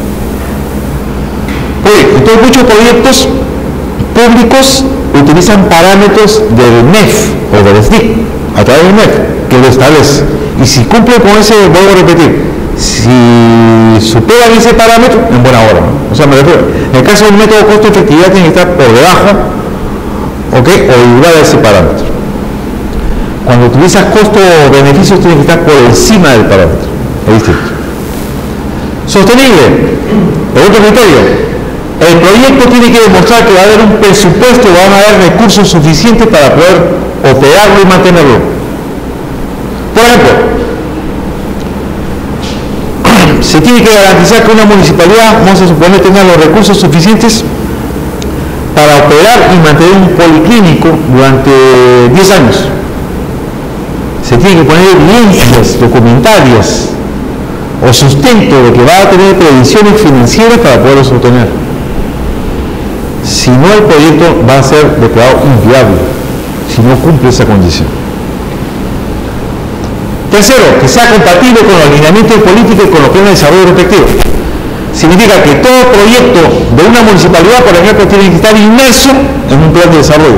Entonces muchos proyectos públicos utilizan parámetros del MEF o del SNIC, a través del MEF, que lo establece. Y si cumple con ese, vuelvo a repetir, Si superan ese parámetro, en buena hora, ¿no? O sea, me refiero, en el caso del método costo-efectividad tiene que estar por debajo, ¿ok? O igual a ese parámetro. Cuando utilizas costo-beneficios tiene que estar por encima del parámetro. Es distinto. Sostenible. El otro criterio. El proyecto tiene que demostrar que va a haber un presupuesto, van a haber recursos suficientes para poder operarlo y mantenerlo. Por ejemplo, se tiene que garantizar que una municipalidad, vamos a suponer, tenga los recursos suficientes para operar y mantener un policlínico durante 10 años. Se tiene que poner evidencias documentarias o sustento de que va a tener previsiones financieras para poderlo sostener. Si no, el proyecto va a ser declarado inviable si no cumple esa condición. Tercero, que sea compatible con los alineamientos de política y con los planes de desarrollo respectivos. Significa que todo proyecto de una municipalidad, por ejemplo, tiene que estar inmerso en un plan de desarrollo.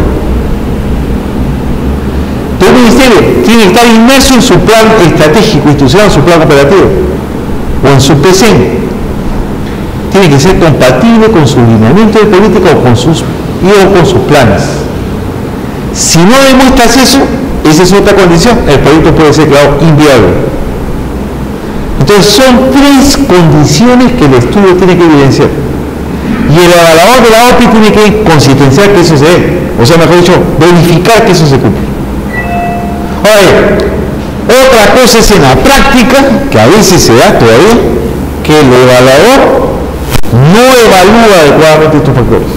Todo ministerio tiene que estar inmerso en su plan estratégico institucional, su plan operativo, o en su PCN. Tiene que ser compatible con su lineamiento de política o con sus planes. Si no demuestras eso, esa es otra condición, el proyecto puede ser declarado inviable. Entonces son 3 condiciones que el estudio tiene que evidenciar. Y el evaluador de la OPI tiene que consistenciar que eso se dé. O sea, mejor dicho, verificar que eso se cumple. Ahora, otra cosa es en la práctica, que a veces se da todavía, que el evaluador no evalúa adecuadamente estos factores.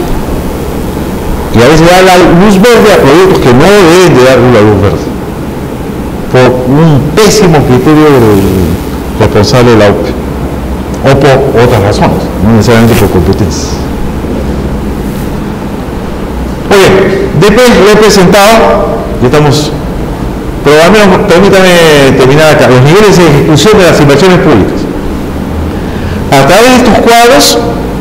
Y a veces da la luz verde a proyectos que no deben de dar la luz verde. Por un pésimo criterio del responsable de la OPE. O por otras razones, no necesariamente por competencias. Oye, después lo he presentado, ya estamos, pero al menos permítame terminar acá, los niveles de ejecución de las inversiones públicas. A través de estos cuadros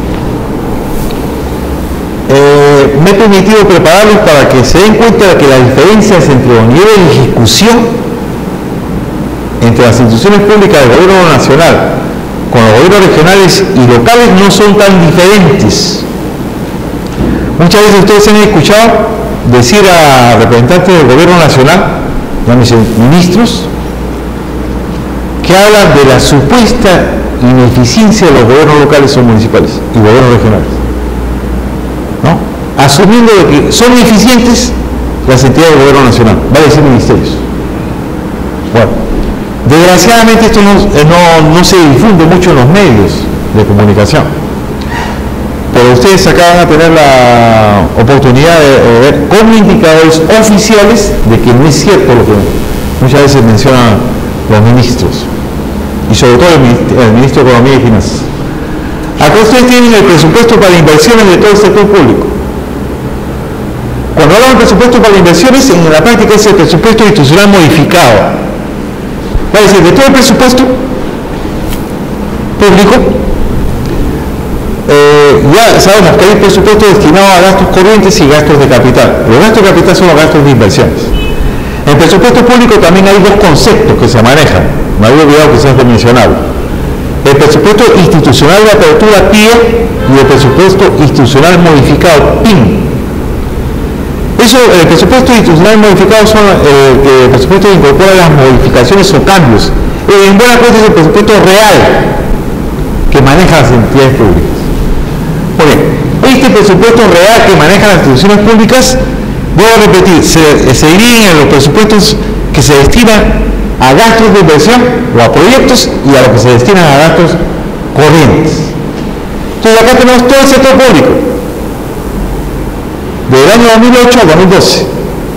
me he permitido prepararlos para que se den cuenta de que las diferencias entre los niveles de ejecución entre las instituciones públicas del gobierno nacional con los gobiernos regionales y locales no son tan diferentes. Muchas veces ustedes han escuchado decir a representantes del gobierno nacional, llámese ministros, que hablan de la supuesta ineficiencia de los gobiernos locales o municipales y gobiernos regionales, ¿no? Asumiendo de que son ineficientes las entidades del gobierno nacional, va a decir ministerios. Bueno, desgraciadamente esto no se difunde mucho en los medios de comunicación, pero ustedes acá van a tener la oportunidad de ver con indicadores oficiales de que no es cierto lo que muchas veces mencionan los ministros y sobre todo el ministro de Economía y Finanzas. Acá ustedes tienen el presupuesto para inversiones de todo el sector público. Cuando hablamos de presupuesto para inversiones, en la práctica es el presupuesto institucional modificado. Es decir, de todo el presupuesto público, ya sabemos que hay presupuesto destinado a gastos corrientes y gastos de capital. Los gastos de capital son los gastos de inversiones. En el presupuesto público también hay 2 conceptos que se manejan. Me había olvidado que se han mencionado. El presupuesto institucional de apertura PIE y el presupuesto institucional modificado PIN. El presupuesto institucional modificado son el presupuesto que incorpora las modificaciones o cambios. En buena cuenta es el presupuesto real que maneja las entidades públicas. Este presupuesto real que manejan las instituciones públicas, voy a repetir, se dividen en los presupuestos que se destinan a gastos de inversión o a proyectos y a los que se destinan a gastos corrientes. Entonces acá tenemos todo el sector público. Del año 2008 al 2012,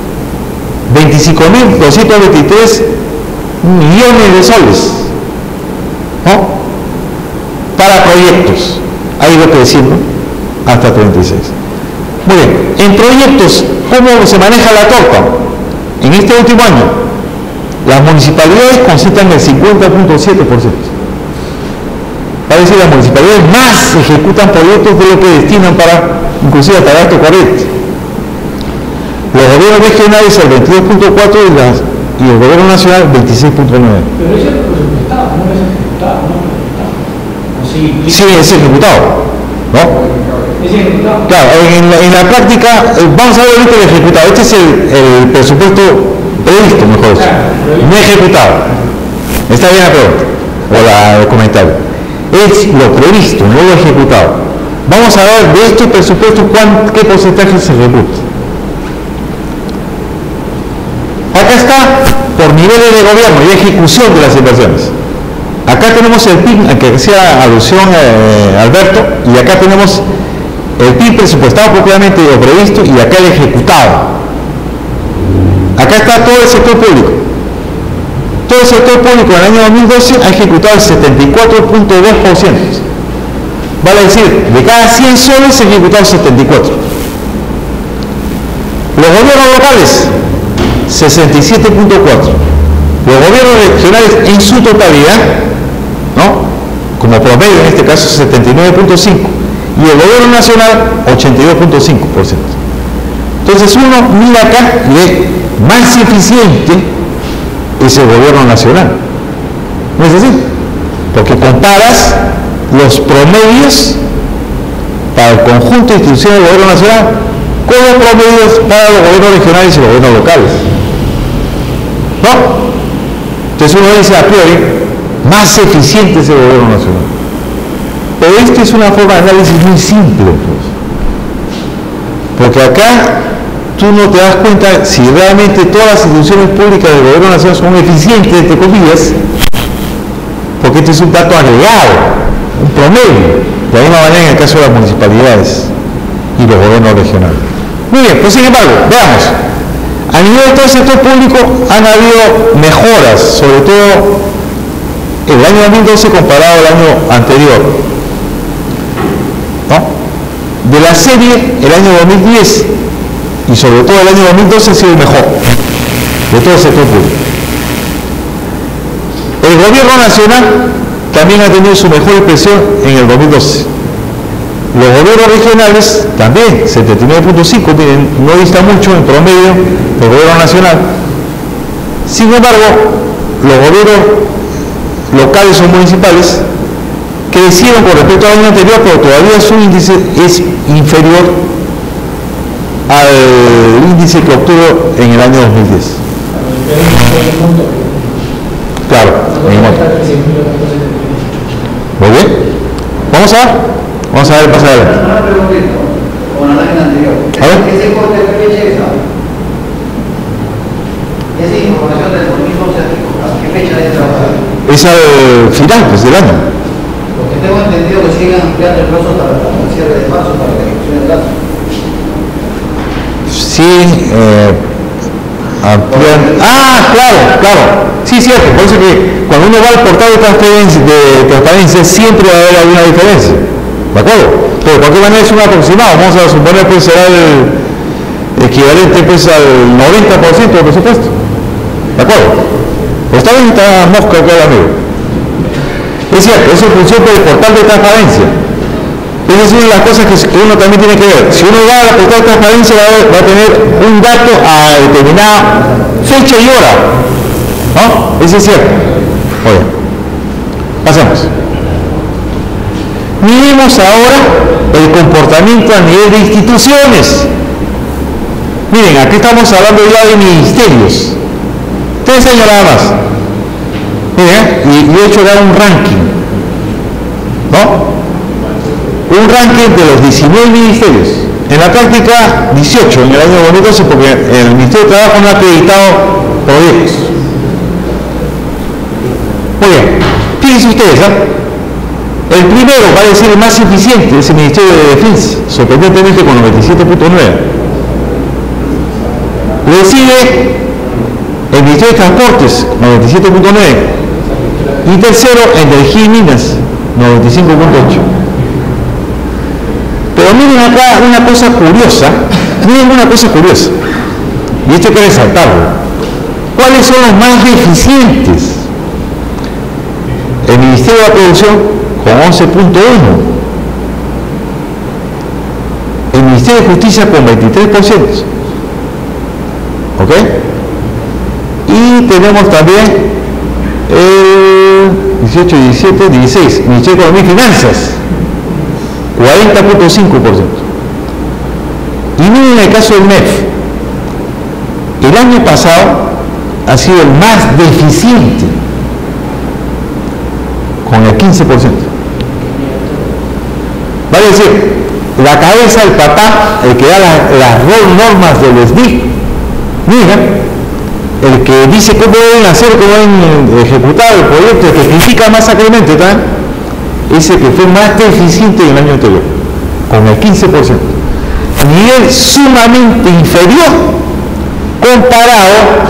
25.223 millones de soles, ¿no? Para proyectos, ha ido creciendo hasta 36. Muy bien, en proyectos, ¿cómo se maneja la torta? En este último año, las municipalidades concentran el 50.7%. Va a decir, las municipalidades más ejecutan proyectos de lo que destinan para, inclusive hasta gasto corriente. Los gobiernos regionales el 22.4% y el gobierno nacional el 26.9%. Pero eso es presupuestado, no es ejecutado. Sí, Sí, es ejecutado, ¿no? es ejecutado. Claro, en la práctica, vamos a ver ahorita el ejecutado. Este es el presupuesto previsto, mejor dicho, no ejecutado. Está bien la pregunta, o el comentario. Es lo previsto, no lo ejecutado. Vamos a ver de estos presupuestos qué porcentaje se ejecuta. Acá está por niveles de gobierno y ejecución de las inversiones. Acá tenemos el PIB, al que hacía alusión Alberto, y acá tenemos el PIB presupuestado propiamente o previsto y acá el ejecutado. Acá está todo el sector público. Todo el sector público en el año 2012 ha ejecutado el 74.2%. Vale decir, de cada 100 soles se ha ejecutado 74. Los gobiernos locales, 67.4. Los gobiernos regionales en su totalidad, ¿no?, como promedio en este caso, 79.5. Y el gobierno nacional, 82.5%. Entonces uno mira acá y es más eficiente es el gobierno nacional. ¿No es así? Porque comparas los promedios para el conjunto de instituciones del gobierno nacional con los promedios para los gobiernos regionales y los gobiernos locales. ¿No? Entonces uno dice a priori, más eficiente es el gobierno nacional. Pero esta es una forma de análisis muy simple, pues. Porque acá tú no te das cuenta si realmente todas las instituciones públicas del gobierno nacional son eficientes, entre comillas, porque este es un dato agregado, un promedio, de la misma manera en el caso de las municipalidades y los gobiernos regionales. Muy bien, pues sin embargo, veamos, a nivel de todo el sector público han habido mejoras, sobre todo el año 2012 comparado al año anterior, ¿no? De la serie, el año 2010 y sobre todo el año 2012 ha sido el mejor de todo el sector público. El gobierno nacional también ha tenido su mejor expresión en el 2012. Los gobiernos regionales también, 79.5, miren, no dista mucho en promedio del gobierno nacional. Sin embargo, los gobiernos locales o municipales crecieron con respecto al año anterior, pero todavía su índice es inferior al índice que obtuvo en el año 2010. Claro, en el monto. Muy bien. Vamos a ver más adelante. Una preguntita, con la lámina anterior. A ver. ¿Ese corte de qué fecha es? Esa información del 2012, ¿a qué fecha es trabajada? Es al final, pues, del año. Porque tengo entendido que siguen ampliando el plazo hasta el cierre de marzo para la ejecución del gasto. Sí, ampliando. Ah, claro. Sí, cierto. Por eso que cuando uno va al portal de transparencia siempre va a haber alguna diferencia. ¿De acuerdo? Pero de cualquier manera es un aproximado. Vamos a suponer que será el equivalente pues al 90% del presupuesto. ¿De acuerdo? Pero está bien, está mosca acá el amigo. Es cierto, eso funciona por el portal de transparencia. Esa es una de las cosas que uno también tiene que ver. Si uno va a la portal de transparencia va a tener un dato a determinada fecha y hora, ¿no? Eso es cierto. Oye, pasemos. Miremos ahora el comportamiento a nivel de instituciones. Miren, aquí estamos hablando ya de ministerios. 3 años nada más. Miren, y yo he hecho ya un ranking, ¿no? Un ranking de los 19 ministerios. En la práctica, 18 en el año 2012, porque el Ministerio de Trabajo no ha acreditado proyectos. Muy bien, fíjense ustedes, el primero, va a decir el más eficiente, es el Ministerio de Defensa, sorprendentemente con 97.9. Le sigue el Ministerio de Transportes, 97.9. Y tercero, Energía y Minas, 95.8. Pero miren acá una cosa curiosa, y esto hay que resaltarlo. ¿Cuáles son los más eficientes? El Ministerio de la Producción con 11.1, el Ministerio de Justicia con 23%, ¿ok? Y tenemos también el 18, 17, 16. Ministerio de Economía y Finanzas, 40.5%. Y miren el caso del MEF. El año pasado ha sido el más deficiente, con el 15%. Vale decir, la cabeza del papá, el que da las normas del SDIC, mira, el que dice cómo deben hacer, cómo deben ejecutar el proyecto, el que critica más sacramente, es el que fue más deficiente en el año anterior, con el 15%. A nivel sumamente inferior comparado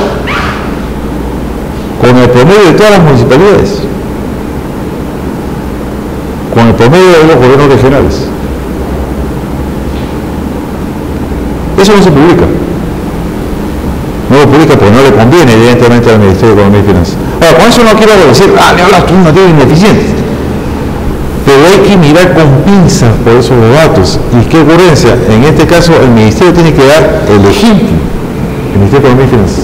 con el promedio de todas las municipalidades, con el promedio de los gobiernos regionales. Eso no se publica. No lo publica porque no le conviene, evidentemente, al Ministerio de Economía y Finanzas. Ahora, con eso no quiero decir, le hablas tú una tierra ineficiente. Pero hay que mirar con pinzas por esos datos. ¿Y qué ocurrencia? En este caso, el Ministerio tiene que dar el ejemplo. El Ministerio de Economía y Finanzas.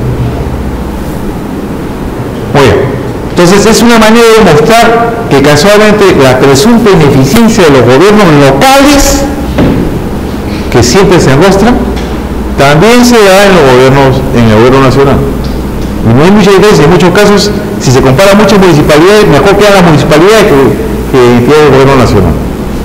Muy bien. Entonces, es una manera de mostrar que casualmente la presunta ineficiencia de los gobiernos locales, que siempre se enrostran, también se da en el gobierno nacional. Y no hay mucha diferencia. En muchos casos, si se compara muchas municipalidades, mejor quedan las municipalidades que el gobierno nacional.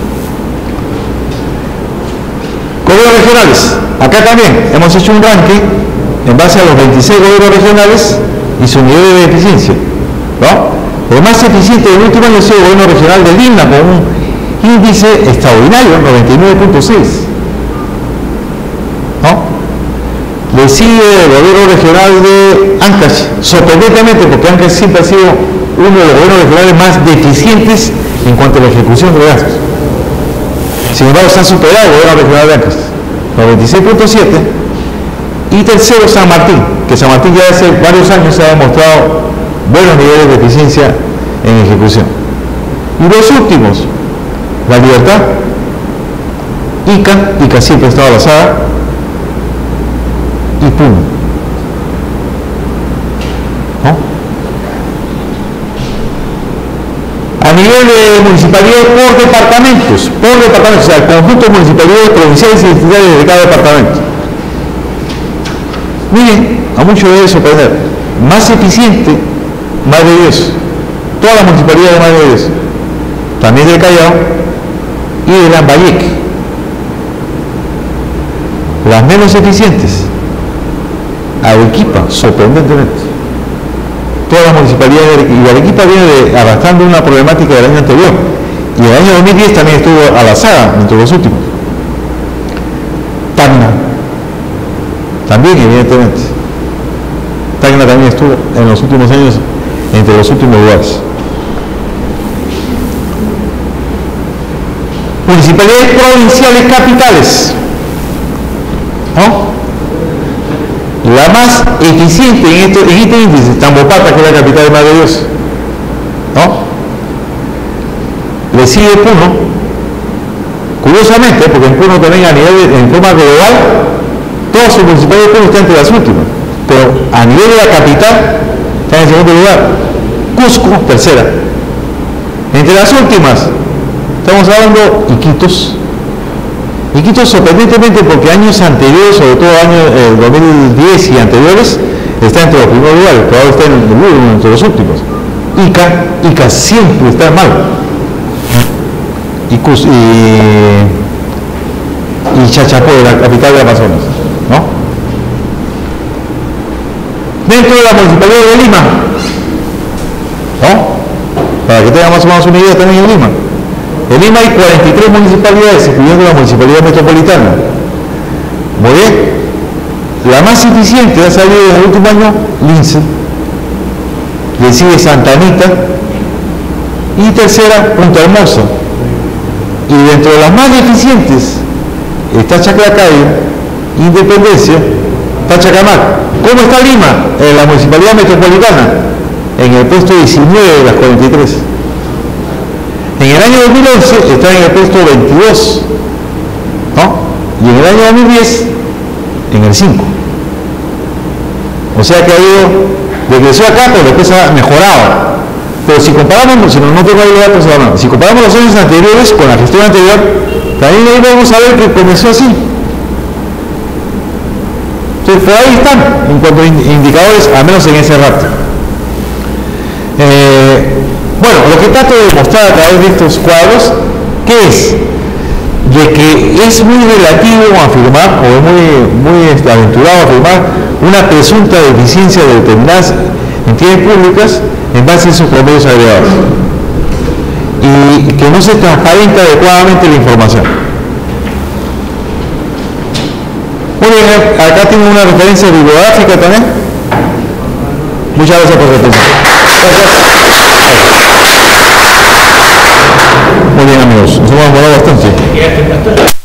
Gobiernos regionales. Acá también hemos hecho un ranking en base a los 26 gobiernos regionales y su nivel de eficiencia, ¿no? El más eficiente del último año ha sido el gobierno regional de Lima, con un índice extraordinario, 99.6. Le sigue el gobierno regional de Ancash, sorprendentemente, porque Ancash siempre ha sido uno de los gobiernos regionales más deficientes en cuanto a la ejecución de gastos. Sin embargo, se ha superado el gobierno regional de Ancash, 96.7. Y tercero, San Martín, que San Martín ya hace varios años se ha demostrado buenos niveles de eficiencia en ejecución. Y los últimos, La Libertad, Ica siempre ha estado a la saga, y Puno. ¿No? A nivel de municipalidades por departamentos, o sea, el conjunto de municipalidades provinciales y distritales de cada departamento. Miren, a muchos debe sorprender, más eficiente, Madre de Dios, todas las municipalidades de Madre de Dios, también del Callao y de Lambayeque. Las menos eficientes, Arequipa, sorprendentemente. Todas las municipalidades, y Arequipa viene arrastrando una problemática del año anterior, y el año 2010 también estuvo a la saga entre los últimos. Tacna, también evidentemente. Tacna también estuvo en los últimos años entre los últimos lugares. Municipalidades provinciales capitales, ¿no? La más eficiente en este índice, Tambopata, que es la capital de Madre de Dios, ¿no? Le sigue Puno, curiosamente, porque en Puno también en forma global, todas sus municipalidades de Puno están entre las últimas, pero a nivel de la capital, está en segundo lugar. Cusco, tercera. Entre las últimas, estamos hablando Iquitos. Iquitos, sorprendentemente, porque años anteriores, sobre todo años 2010 y anteriores, está entre los primeros lugares, pero ahora está entre los últimos. Ica siempre está mal. Y Chachapoy, la capital de Amazonas, ¿no? Dentro de la municipalidad de Lima, ¿no? Para que tengan más o menos una idea también en Lima. En Lima hay 43 municipalidades, incluyendo la municipalidad metropolitana. Muy bien. La más eficiente ha salido en el último año, Lince. Le sigue Santa Anita. Y tercera, Punta Hermosa. Y dentro de las más eficientes está Chaclacayo, Independencia, Pachacamac. ¿Cómo está Lima? En la municipalidad metropolitana, en el puesto 19 de las 43. En el año 2011 está en el puesto 22, ¿no? Y en el año 2010 en el 5. O sea que ha ido, decreció acá, pero después ha mejorado. Pero si comparamos, si no tengo ahí datos a la mano, si comparamos los años anteriores con la gestión anterior, también ahí vamos a ver que comenzó así. Entonces, por ahí están, en cuanto a indicadores, al menos en ese rato. Bueno, lo que trato de mostrar a través de estos cuadros, ¿qué es? De que es muy relativo afirmar, o es muy aventurado afirmar, una presunta deficiencia de determinadas entidades públicas en base a sus promedios agregados. Y que no se transparenta adecuadamente la información. Muy bien, acá tengo una referencia bibliográfica también. Muchas gracias por su atención. Muy bien, amigos, nos hemos demorado bastante.